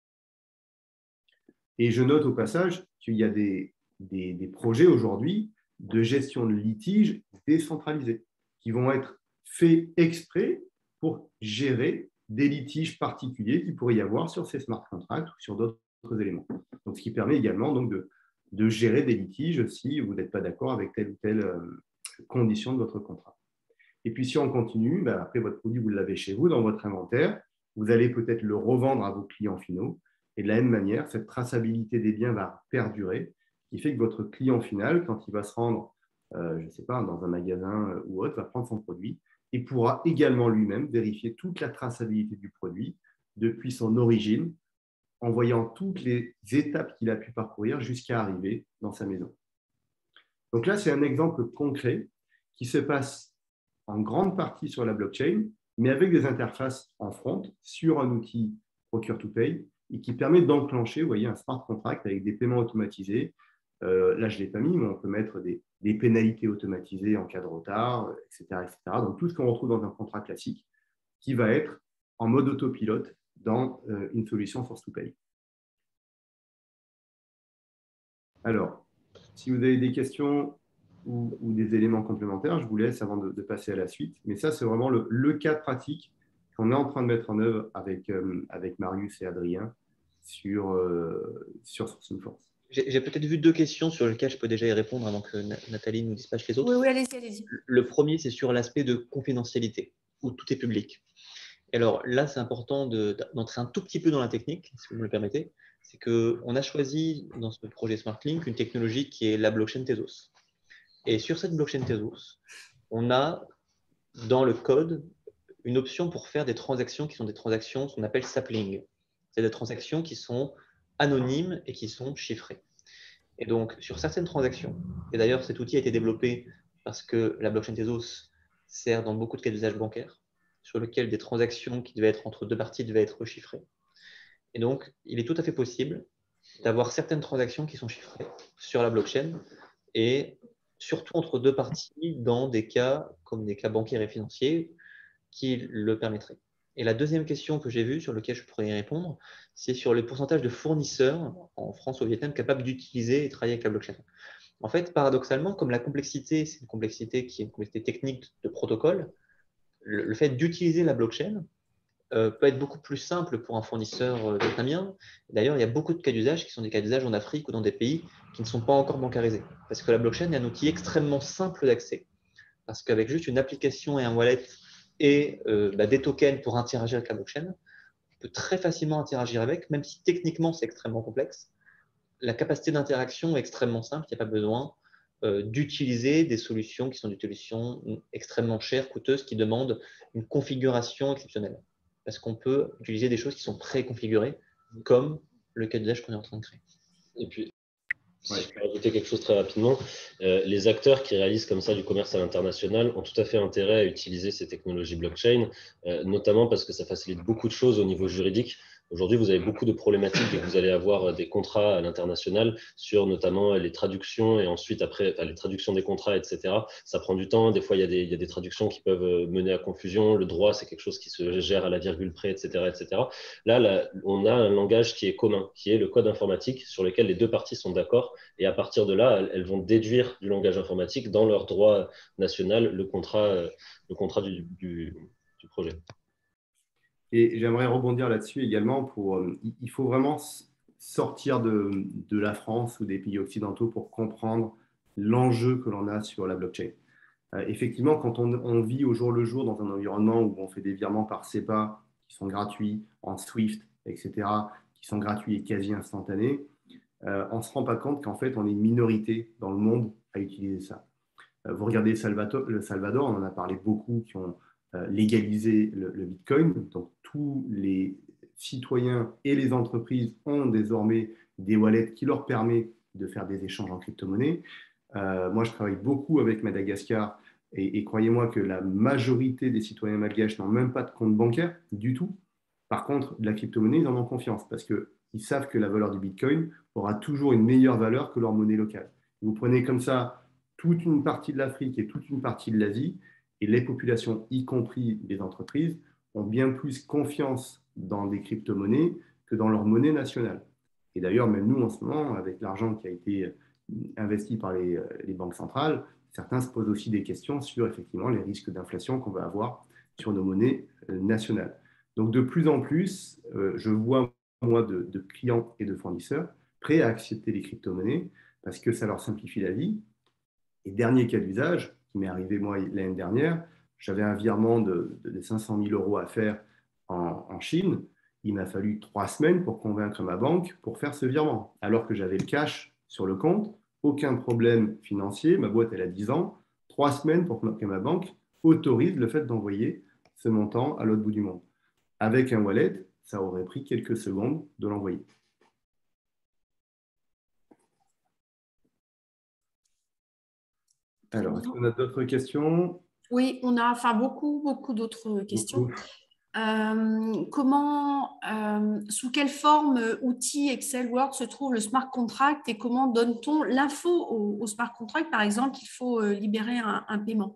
Et je note au passage qu'il y a des, des, des projets aujourd'hui de gestion de litiges décentralisés qui vont être faits exprès pour gérer des litiges particuliers qu'il pourrait y avoir sur ces smart contracts ou sur d'autres éléments. Donc, ce qui permet également donc, de, de gérer des litiges si vous n'êtes pas d'accord avec telle ou telle euh, condition de votre contrat. Et puis, si on continue, ben après, votre produit, vous l'avez chez vous, dans votre inventaire. Vous allez peut-être le revendre à vos clients finaux. Et de la même manière, cette traçabilité des biens va perdurer, ce qui fait que votre client final, quand il va se rendre, euh, je ne sais pas, dans un magasin ou autre, va prendre son produit et pourra également lui-même vérifier toute la traçabilité du produit depuis son origine, en voyant toutes les étapes qu'il a pu parcourir jusqu'à arriver dans sa maison. Donc là, c'est un exemple concret qui se passe en grande partie sur la blockchain, mais avec des interfaces en front sur un outil Procure-to-Pay et qui permet d'enclencher, vous voyez, un smart contract avec des paiements automatisés. Euh, là, je ne l'ai pas mis, mais on peut mettre des, des pénalités automatisées en cas de retard, et cetera, et cetera. Donc, tout ce qu'on retrouve dans un contrat classique qui va être en mode autopilote dans euh, une solution Source-to-Pay. Alors, si vous avez des questions ou, ou des éléments complémentaires, je vous laisse avant de, de passer à la suite. Mais ça, c'est vraiment le, le cas pratique qu'on est en train de mettre en œuvre avec, euh, avec Marius et Adrien sur, euh, sur Sourcing Force. J'ai peut-être vu deux questions sur lesquelles je peux déjà y répondre avant que Nathalie nous dispatche les autres. Oui, oui, allez-y, allez-y. Le premier, c'est sur l'aspect de confidentialité. où tout est public. Et alors là, c'est important de, d'entrer un tout petit peu dans la technique, si vous me le permettez. C'est qu'on a choisi dans ce projet SmartLink une technologie qui est la blockchain Tezos. Et sur cette blockchain Tezos, on a dans le code une option pour faire des transactions qui sont des transactions qu'on appelle sapling. C'est des transactions qui sont anonymes et qui sont chiffrées. Et donc, sur certaines transactions, et d'ailleurs cet outil a été développé parce que la blockchain Tezos sert dans beaucoup de cas d'usage bancaire, sur lequel des transactions qui devaient être entre deux parties devaient être chiffrées. Et donc, il est tout à fait possible d'avoir certaines transactions qui sont chiffrées sur la blockchain et surtout entre deux parties dans des cas comme des cas bancaires et financiers qui le permettraient. Et la deuxième question que j'ai vue, sur laquelle je pourrais y répondre, c'est sur le pourcentage de fournisseurs en France ou au Vietnam capables d'utiliser et travailler avec la blockchain. En fait, paradoxalement, comme la complexité, c'est une complexité qui est une complexité technique de protocole, le, le fait d'utiliser la blockchain euh, peut être beaucoup plus simple pour un fournisseur euh, vietnamien. D'ailleurs, il y a beaucoup de cas d'usage qui sont des cas d'usage en Afrique ou dans des pays qui ne sont pas encore bancarisés. Parce que la blockchain est un outil extrêmement simple d'accès. Parce qu'avec juste une application et un wallet et euh, bah, des tokens pour interagir avec la blockchain, on peut très facilement interagir avec, même si techniquement c'est extrêmement complexe. La capacité d'interaction est extrêmement simple, il n'y a pas besoin euh, d'utiliser des solutions qui sont des solutions extrêmement chères, coûteuses, qui demandent une configuration exceptionnelle. Parce qu'on peut utiliser des choses qui sont préconfigurées, comme le cas d'usage qu'on est en train de créer. Et puis, si je peux rajouter quelque chose très rapidement, euh, les acteurs qui réalisent comme ça du commerce à l'international ont tout à fait intérêt à utiliser ces technologies blockchain, euh, notamment parce que ça facilite beaucoup de choses au niveau juridique. Aujourd'hui, vous avez beaucoup de problématiques et vous allez avoir des contrats à l'international sur notamment les traductions et ensuite après enfin, les traductions des contrats, et cetera. Ça prend du temps. Des fois, il y a des, il y a des traductions qui peuvent mener à confusion. Le droit, c'est quelque chose qui se gère à la virgule près, et cetera, et cetera. Là, là, on a un langage qui est commun, qui est le code informatique sur lequel les deux parties sont d'accord. Et à partir de là, elles vont déduire du langage informatique dans leur droit national le contrat, le contrat du, du, du projet. Et j'aimerais rebondir là-dessus également. Pour, euh, il faut vraiment sortir de, de la France ou des pays occidentaux pour comprendre l'enjeu que l'on a sur la blockchain. Euh, effectivement, quand on, on vit au jour le jour dans un environnement où on fait des virements par SEPA qui sont gratuits, en Swift, et cetera, qui sont gratuits et quasi instantanés, euh, on ne se rend pas compte qu'en fait, on est une minorité dans le monde à utiliser ça. Euh, vous regardez Salvador, le Salvador, on en a parlé beaucoup, qui ont euh, légalisé le, le Bitcoin. Donc, tous les citoyens et les entreprises ont désormais des wallets qui leur permettent de faire des échanges en crypto-monnaie. Euh, moi, je travaille beaucoup avec Madagascar et, et croyez-moi que la majorité des citoyens malgaches n'ont même pas de compte bancaire du tout. Par contre, de la crypto-monnaie, ils en ont confiance parce qu'ils savent que la valeur du Bitcoin aura toujours une meilleure valeur que leur monnaie locale. Vous prenez comme ça toute une partie de l'Afrique et toute une partie de l'Asie, et les populations, y compris les entreprises, ont bien plus confiance dans des crypto-monnaies que dans leur monnaie nationale. Et d'ailleurs, même nous, en ce moment, avec l'argent qui a été investi par les, les banques centrales, certains se posent aussi des questions sur effectivement les risques d'inflation qu'on va avoir sur nos monnaies nationales. Donc, de plus en plus, euh, je vois, moi, de, de clients et de fournisseurs prêts à accepter les crypto-monnaies parce que ça leur simplifie la vie. Et dernier cas d'usage, qui m'est arrivé moi l'année dernière, j'avais un virement de, de, de cinq cent mille euros à faire en, en Chine. Il m'a fallu trois semaines pour convaincre ma banque pour faire ce virement, alors que j'avais le cash sur le compte, aucun problème financier, ma boîte elle a dix ans, trois semaines pour que ma banque autorise le fait d'envoyer ce montant à l'autre bout du monde. Avec un wallet, ça aurait pris quelques secondes de l'envoyer. Alors, est-ce qu'on a d'autres questions? Oui, on a enfin beaucoup, beaucoup d'autres questions. Euh, comment, euh, sous quelle forme, euh, outils Excel, Word se trouve le smart contract et comment donne-t-on l'info au, au smart contract? Par exemple, il faut euh, libérer un, un paiement.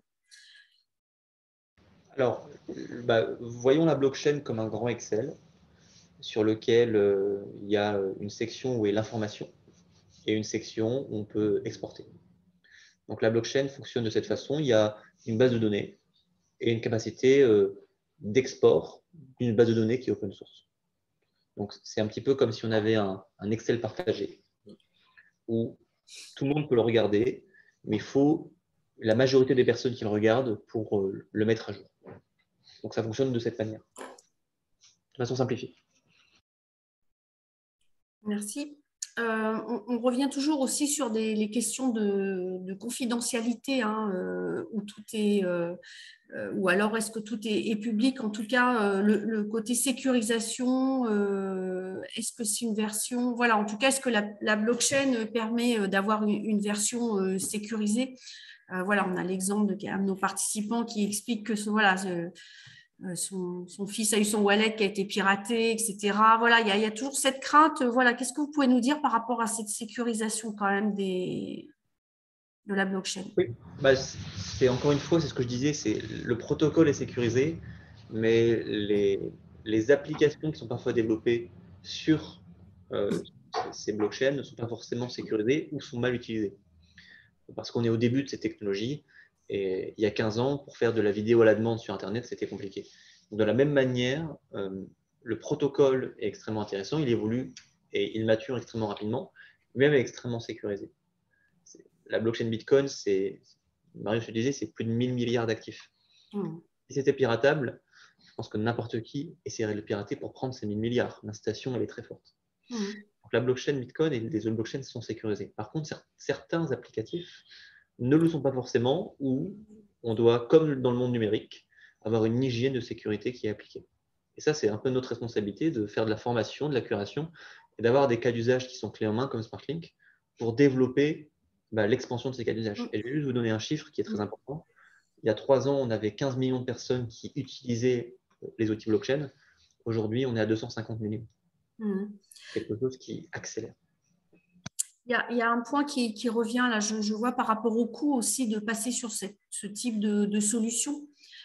Alors, bah, voyons la blockchain comme un grand Excel sur lequel euh, il y a une section où est l'information et une section où on peut exporter. Donc la blockchain fonctionne de cette façon. Il y a une base de données et une capacité euh, d'export d'une base de données qui est open source. Donc c'est un petit peu comme si on avait un, un Excel partagé où tout le monde peut le regarder, mais il faut la majorité des personnes qui le regardent pour euh, le mettre à jour. Donc, ça fonctionne de cette manière, de façon simplifiée. Merci. Euh, on, on revient toujours aussi sur des, les questions de, de confidentialité, hein, euh, où tout est, euh, euh, ou alors est-ce que tout est, est public. En tout cas, euh, le, le côté sécurisation, euh, est-ce que c'est une version, voilà, en tout cas, est-ce que la, la blockchain permet d'avoir une, une version euh, sécurisée? Euh, voilà, on a l'exemple de, de nos participants qui expliquent que ce, voilà, ce, Son, son fils a eu son wallet qui a été piraté, et cetera. Voilà, il y a, il y a toujours cette crainte. Voilà, qu'est-ce que vous pouvez nous dire par rapport à cette sécurisation quand même des, de la blockchain? Oui, bah, c'est encore une fois, c'est ce que je disais, c'est le protocole est sécurisé, mais les, les applications qui sont parfois développées sur euh, ces blockchains ne sont pas forcément sécurisées ou sont mal utilisées. Parce qu'on est au début de ces technologies, et il y a quinze ans, pour faire de la vidéo à la demande sur Internet, c'était compliqué. Donc, de la même manière, euh, le protocole est extrêmement intéressant, il évolue et il mature extrêmement rapidement, même extrêmement sécurisé. La blockchain Bitcoin, c'est, Marius le disait, c'est plus de mille milliards d'actifs. Mmh. Si c'était piratable, je pense que n'importe qui essaierait de le pirater pour prendre ces mille milliards. L'incitation, elle est très forte. Mmh. Donc, la blockchain Bitcoin et les autres blockchains sont sécurisées. Par contre, certains applicatifs ne le sont pas forcément, ou on doit, comme dans le monde numérique, avoir une hygiène de sécurité qui est appliquée. Et ça, c'est un peu notre responsabilité de faire de la formation, de la curation, et d'avoir des cas d'usage qui sont clés en main, comme SmartLink, pour développer bah, l'expansion de ces cas d'usage. Et je vais juste vous donner un chiffre qui est très important. Il y a trois ans, on avait quinze millions de personnes qui utilisaient les outils blockchain. Aujourd'hui, on est à deux cent cinquante millions. Mmh. Quelque chose qui accélère. Il y, a, il y a un point qui, qui revient là, je, je vois par rapport au coût aussi de passer sur cette, ce type de, de solution.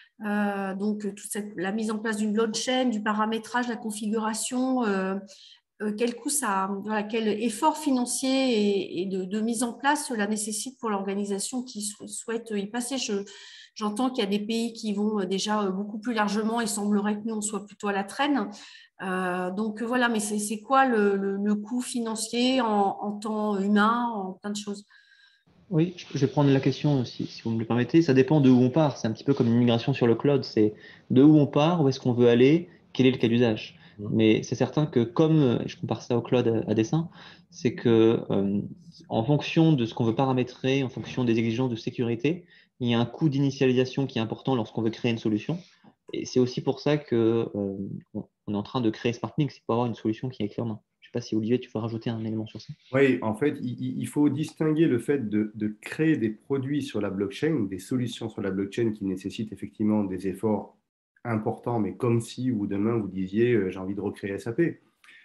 Euh, donc, toute cette, la mise en place d'une blockchain, du paramétrage, la configuration, euh, euh, quel coût ça, voilà, quel effort financier et, et de, de mise en place cela nécessite pour l'organisation qui souhaite y passer. Je, j'entends qu'il y a des pays qui vont déjà beaucoup plus largement. Il semblerait que nous, on soit plutôt à la traîne. Euh, donc voilà, mais c'est, c'est quoi le, le, le coût financier en, en temps humain, en plein de choses? Oui, je vais prendre la question aussi, si vous me le permettez. Ça dépend de où on part. C'est un petit peu comme une migration sur le cloud. C'est de où on part, où est-ce qu'on veut aller, quel est le cas d'usage. Mmh. Mais c'est certain que comme, je compare ça au cloud à, à dessein, c'est que euh, en fonction de ce qu'on veut paramétrer, en fonction des exigences de sécurité, il y a un coût d'initialisation qui est important lorsqu'on veut créer une solution. Et c'est aussi pour ça que euh, on est en train de créer SmartLink, c'est pour avoir une solution qui est clé en main. Je ne sais pas si Olivier, tu veux rajouter un élément sur ça. Oui, en fait, il, il faut distinguer le fait de, de créer des produits sur la blockchain, des solutions sur la blockchain qui nécessitent effectivement des efforts importants, mais comme si ou demain vous disiez euh, j'ai envie de recréer S A P.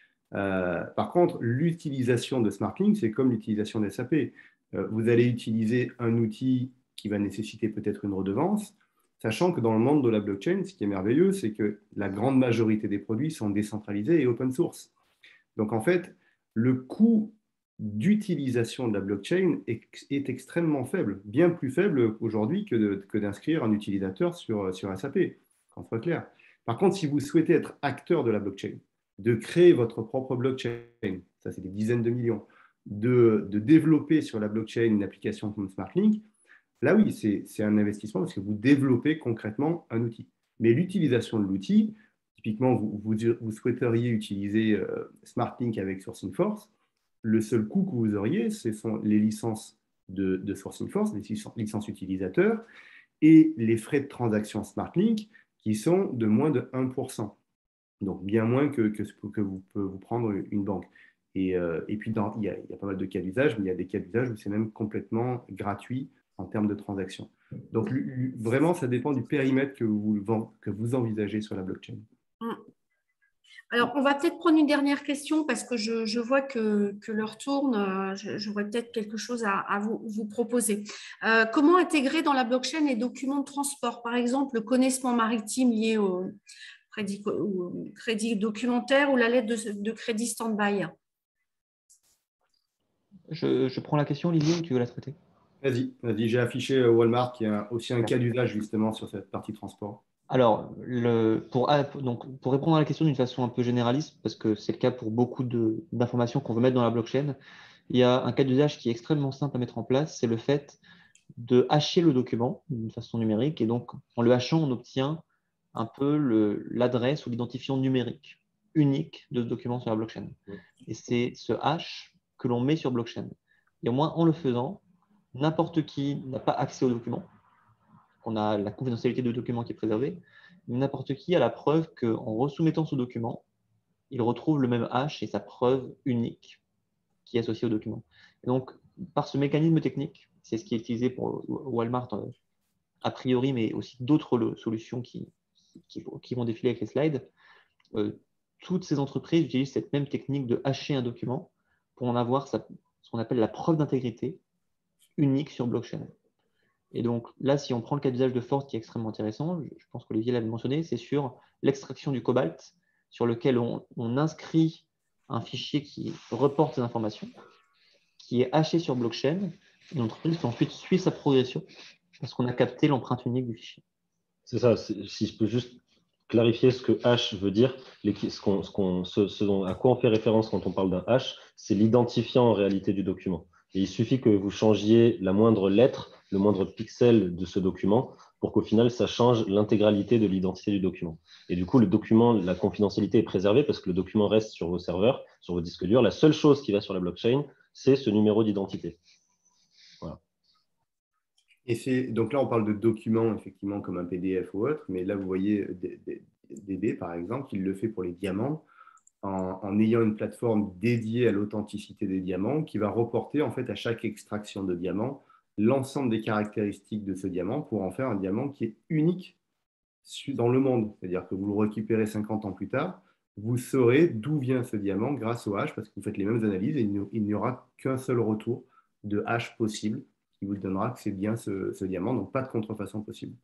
Euh, par contre, l'utilisation de SmartLink, c'est comme l'utilisation d'S A P. Euh, vous allez utiliser un outil qui va nécessiter peut-être une redevance, sachant que dans le monde de la blockchain, ce qui est merveilleux, c'est que la grande majorité des produits sont décentralisés et open source. Donc en fait, le coût d'utilisation de la blockchain est, est extrêmement faible, bien plus faible aujourd'hui que, de, que d'inscrire un utilisateur sur, sur S A P, qu'on soit clair. Par contre, si vous souhaitez être acteur de la blockchain, de créer votre propre blockchain, ça c'est des dizaines de millions, de, de développer sur la blockchain une application comme SmartLink, là oui, c'est, c'est un investissement parce que vous développez concrètement un outil. Mais l'utilisation de l'outil, typiquement, vous, vous, vous souhaiteriez utiliser euh, SmartLink avec Sourcing Force, le seul coût que vous auriez, ce sont les licences de, de Sourcing Force, les licences utilisateurs, et les frais de transaction SmartLink qui sont de moins de un pour cent. Donc bien moins que, que ce que vous peut vous prendre une banque. Et, euh, et puis, dans, il, y a, il y a pas mal de cas d'usage, mais il y a des cas d'usage où c'est même complètement gratuit en termes de transaction. Donc vraiment, ça dépend du périmètre que vous, que vous envisagez sur la blockchain. Alors, on va peut-être prendre une dernière question parce que je, je vois que, que l'heure tourne. J'aurais peut-être quelque chose à, à vous, vous proposer. Euh, comment intégrer dans la blockchain les documents de transport? Par exemple, le connaissement maritime lié au crédit, au crédit documentaire ou la lettre de, de crédit stand-by. Je, je prends la question, Olivier, ou tu veux la traiter? Vas-y, vas-y. J'ai affiché Walmart qui a aussi un cas d'usage justement sur cette partie transport. Alors, le, pour, donc, pour répondre à la question d'une façon un peu généraliste, parce que c'est le cas pour beaucoup de, d'informations qu'on veut mettre dans la blockchain, il y a un cas d'usage qui est extrêmement simple à mettre en place, c'est le fait de hasher le document d'une façon numérique. Et donc, en le hachant, on obtient un peu le- l'adresse ou l'identifiant numérique unique de ce document sur la blockchain. Et c'est ce hash que l'on met sur blockchain. Et au moins, en le faisant, n'importe qui n'a pas accès au document. On a la confidentialité du document qui est préservée. Mais n'importe qui a la preuve qu'en resoumettant ce document, il retrouve le même hash et sa preuve unique qui est associée au document. Et donc, par ce mécanisme technique, c'est ce qui est utilisé pour Walmart euh, a priori, mais aussi d'autres solutions qui, qui, qui vont défiler avec les slides, euh, toutes ces entreprises utilisent cette même technique de hacher un document pour en avoir sa, ce qu'on appelle la preuve d'intégrité unique sur blockchain. Et donc là, si on prend le cas d'usage de Force qui est extrêmement intéressant, je, je pense qu'Olivier l'avait mentionné, c'est sur l'extraction du cobalt, sur lequel on, on inscrit un fichier qui reporte ces informations, qui est haché sur blockchain, et l'entreprise qui ensuite suit sa progression parce qu'on a capté l'empreinte unique du fichier. C'est ça, si je peux juste clarifier ce que hash veut dire, ce, qu'on, ce, qu'on, ce, ce dont, à quoi on fait référence quand on parle d'un hash, c'est l'identifiant en réalité du document. Et il suffit que vous changiez la moindre lettre, le moindre pixel de ce document pour qu'au final, ça change l'intégralité de l'identité du document. Et du coup, le document, la confidentialité est préservée parce que le document reste sur vos serveurs, sur vos disques durs. La seule chose qui va sur la blockchain, c'est ce numéro d'identité. Voilà. Et c'est, donc là, on parle de documents, effectivement, comme un P D F ou autre, mais là, vous voyez D B, par exemple, il le fait pour les diamants, en, en ayant une plateforme dédiée à l'authenticité des diamants, qui va reporter, en fait, à chaque extraction de diamant, l'ensemble des caractéristiques de ce diamant pour en faire un diamant qui est unique dans le monde. C'est-à-dire que vous le récupérez cinquante ans plus tard, vous saurez d'où vient ce diamant grâce au hash, parce que vous faites les mêmes analyses et il n'y aura qu'un seul retour de hash possible qui vous donnera que c'est bien ce, ce diamant, donc pas de contrefaçon possible.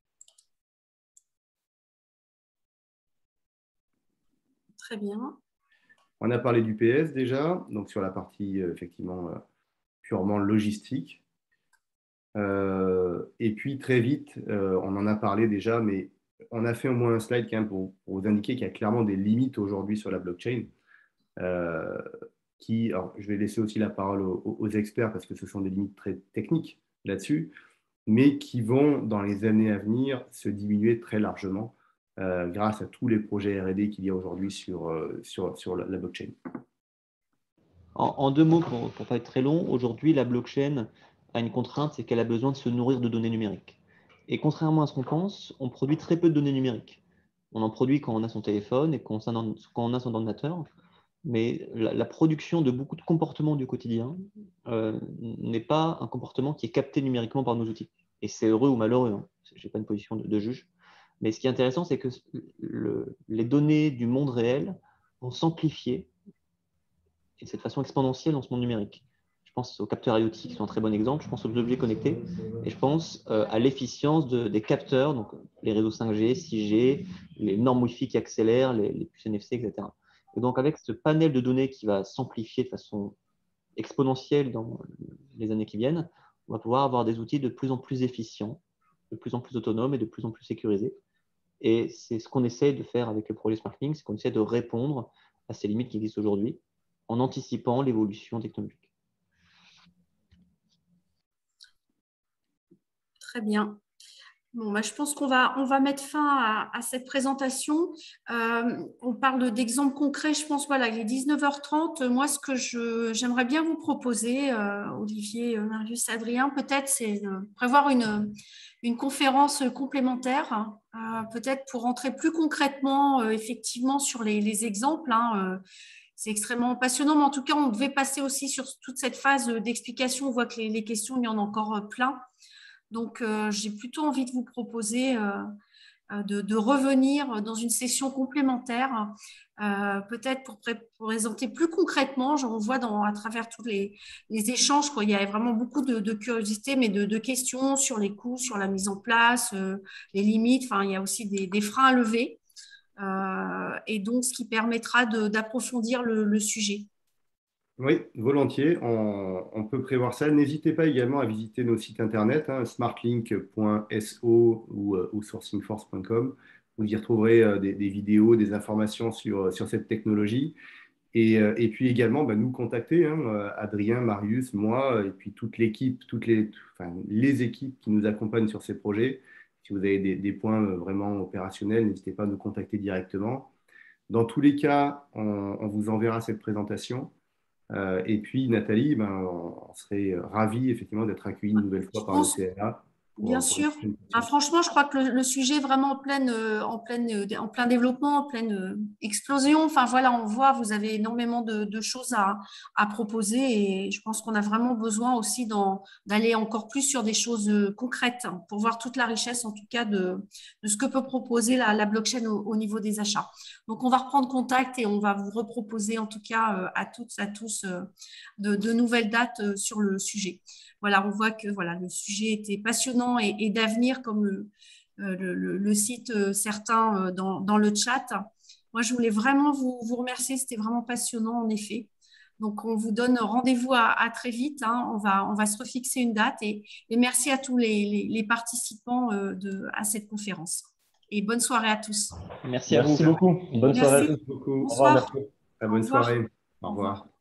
Très bien. On a parlé du P S déjà, donc sur la partie euh, effectivement euh, purement logistique. Euh, et puis très vite, euh, on en a parlé déjà, mais on a fait au moins un slide quand même pour, pour vous indiquer qu'il y a clairement des limites aujourd'hui sur la blockchain. Euh, qui, alors, je vais laisser aussi la parole aux, aux experts parce que ce sont des limites très techniques là-dessus, mais qui vont, dans les années à venir, se diminuer très largement euh, grâce à tous les projets R et D qu'il y a aujourd'hui sur, euh, sur, sur la, la blockchain. En, en deux mots, pour ne pas être très long, aujourd'hui, la blockchain a une contrainte, c'est qu'elle a besoin de se nourrir de données numériques. Et contrairement à ce qu'on pense, on produit très peu de données numériques. On en produit quand on a son téléphone et quand on a son ordinateur, mais la, la production de beaucoup de comportements du quotidien euh, n'est pas un comportement qui est capté numériquement par nos outils. Et c'est heureux ou malheureux, hein. Je n'ai pas une position de, de juge. Mais ce qui est intéressant, c'est que le, les données du monde réel vont s'amplifier et de cette façon exponentielle dans ce monde numérique. Je pense aux capteurs IoT qui sont un très bon exemple, je pense aux objets connectés, et je pense euh, à l'efficience de, des capteurs, donc les réseaux cinq G, six G, les normes Wi-Fi qui accélèrent, les, les puces N F C, et cetera. Et donc avec ce panel de données qui va s'amplifier de façon exponentielle dans les années qui viennent, on va pouvoir avoir des outils de plus en plus efficients, de plus en plus autonomes et de plus en plus sécurisés. Et c'est ce qu'on essaie de faire avec le projet SmartLink, c'est qu'on essaie de répondre à ces limites qui existent aujourd'hui en anticipant l'évolution technologique. Très bien. Bon, bah, je pense qu'on va, on va mettre fin à, à cette présentation. Euh, on parle d'exemples concrets. Je pense, voilà, il est dix-neuf heures trente. Moi, ce que je, j'aimerais bien vous proposer, euh, Olivier, Marius, Adrien, peut-être, c'est de prévoir une, une conférence complémentaire, euh, peut-être pour rentrer plus concrètement, euh, effectivement, sur les, les exemples. Hein, euh, c'est extrêmement passionnant, mais en tout cas, on devait passer aussi sur toute cette phase d'explication. On voit que les, les questions, il y en a encore plein. Donc, euh, j'ai plutôt envie de vous proposer euh, de, de revenir dans une session complémentaire, euh, peut-être pour, pour présenter plus concrètement. On voit dans, à travers tous les, les échanges qu'il y a vraiment beaucoup de, de curiosité, mais de, de questions sur les coûts, sur la mise en place, euh, les limites. Enfin, il y a aussi des, des freins à lever. Euh, et donc, ce qui permettra d'approfondir le, le sujet. Oui, volontiers, on, on peut prévoir ça. N'hésitez pas également à visiter nos sites internet, hein, smartlink point S O ou, euh, ou sourcing force point com. Vous y retrouverez euh, des, des vidéos, des informations sur, sur cette technologie. Et, euh, et puis également, bah, nous contacter, hein, euh, Adrien, Marius, moi, et puis toute l'équipe, toutes les, enfin, les équipes qui nous accompagnent sur ces projets. si vous avez des, des points vraiment opérationnels, n'hésitez pas à nous contacter directement. Dans tous les cas, on, on vous enverra cette présentation. Euh, et puis, Nathalie, ben, on serait ravis effectivement d'être accueillis une nouvelle fois par le C N A. Bien sûr. Ah, franchement, je crois que le, le sujet est vraiment en, pleine, euh, en, pleine, euh, en plein développement, en pleine euh, explosion. Enfin, voilà, on voit, vous avez énormément de, de choses à, à proposer et je pense qu'on a vraiment besoin aussi d'aller encore plus sur des choses euh, concrètes hein, pour voir toute la richesse, en tout cas, de, de ce que peut proposer la, la blockchain au, au niveau des achats. Donc, on va reprendre contact et on va vous reproposer, en tout cas, euh, à toutes, à tous, euh, de, de nouvelles dates euh, sur le sujet. Voilà, on voit que voilà, le sujet était passionnant et, et d'avenir, comme le, le, le, le citent euh, certains euh, dans, dans le chat. Moi, je voulais vraiment vous, vous remercier. C'était vraiment passionnant, en effet. Donc, on vous donne rendez-vous à, à très vite. Hein. On, va, on va se refixer une date. Et, et merci à tous les, les, les participants euh, de, à cette conférence. Et bonne soirée à tous. Merci à vous. Merci beaucoup. Bonne Merci. soirée à tous. Beaucoup. Bonsoir. Au revoir. Très bonne soirée. Au revoir.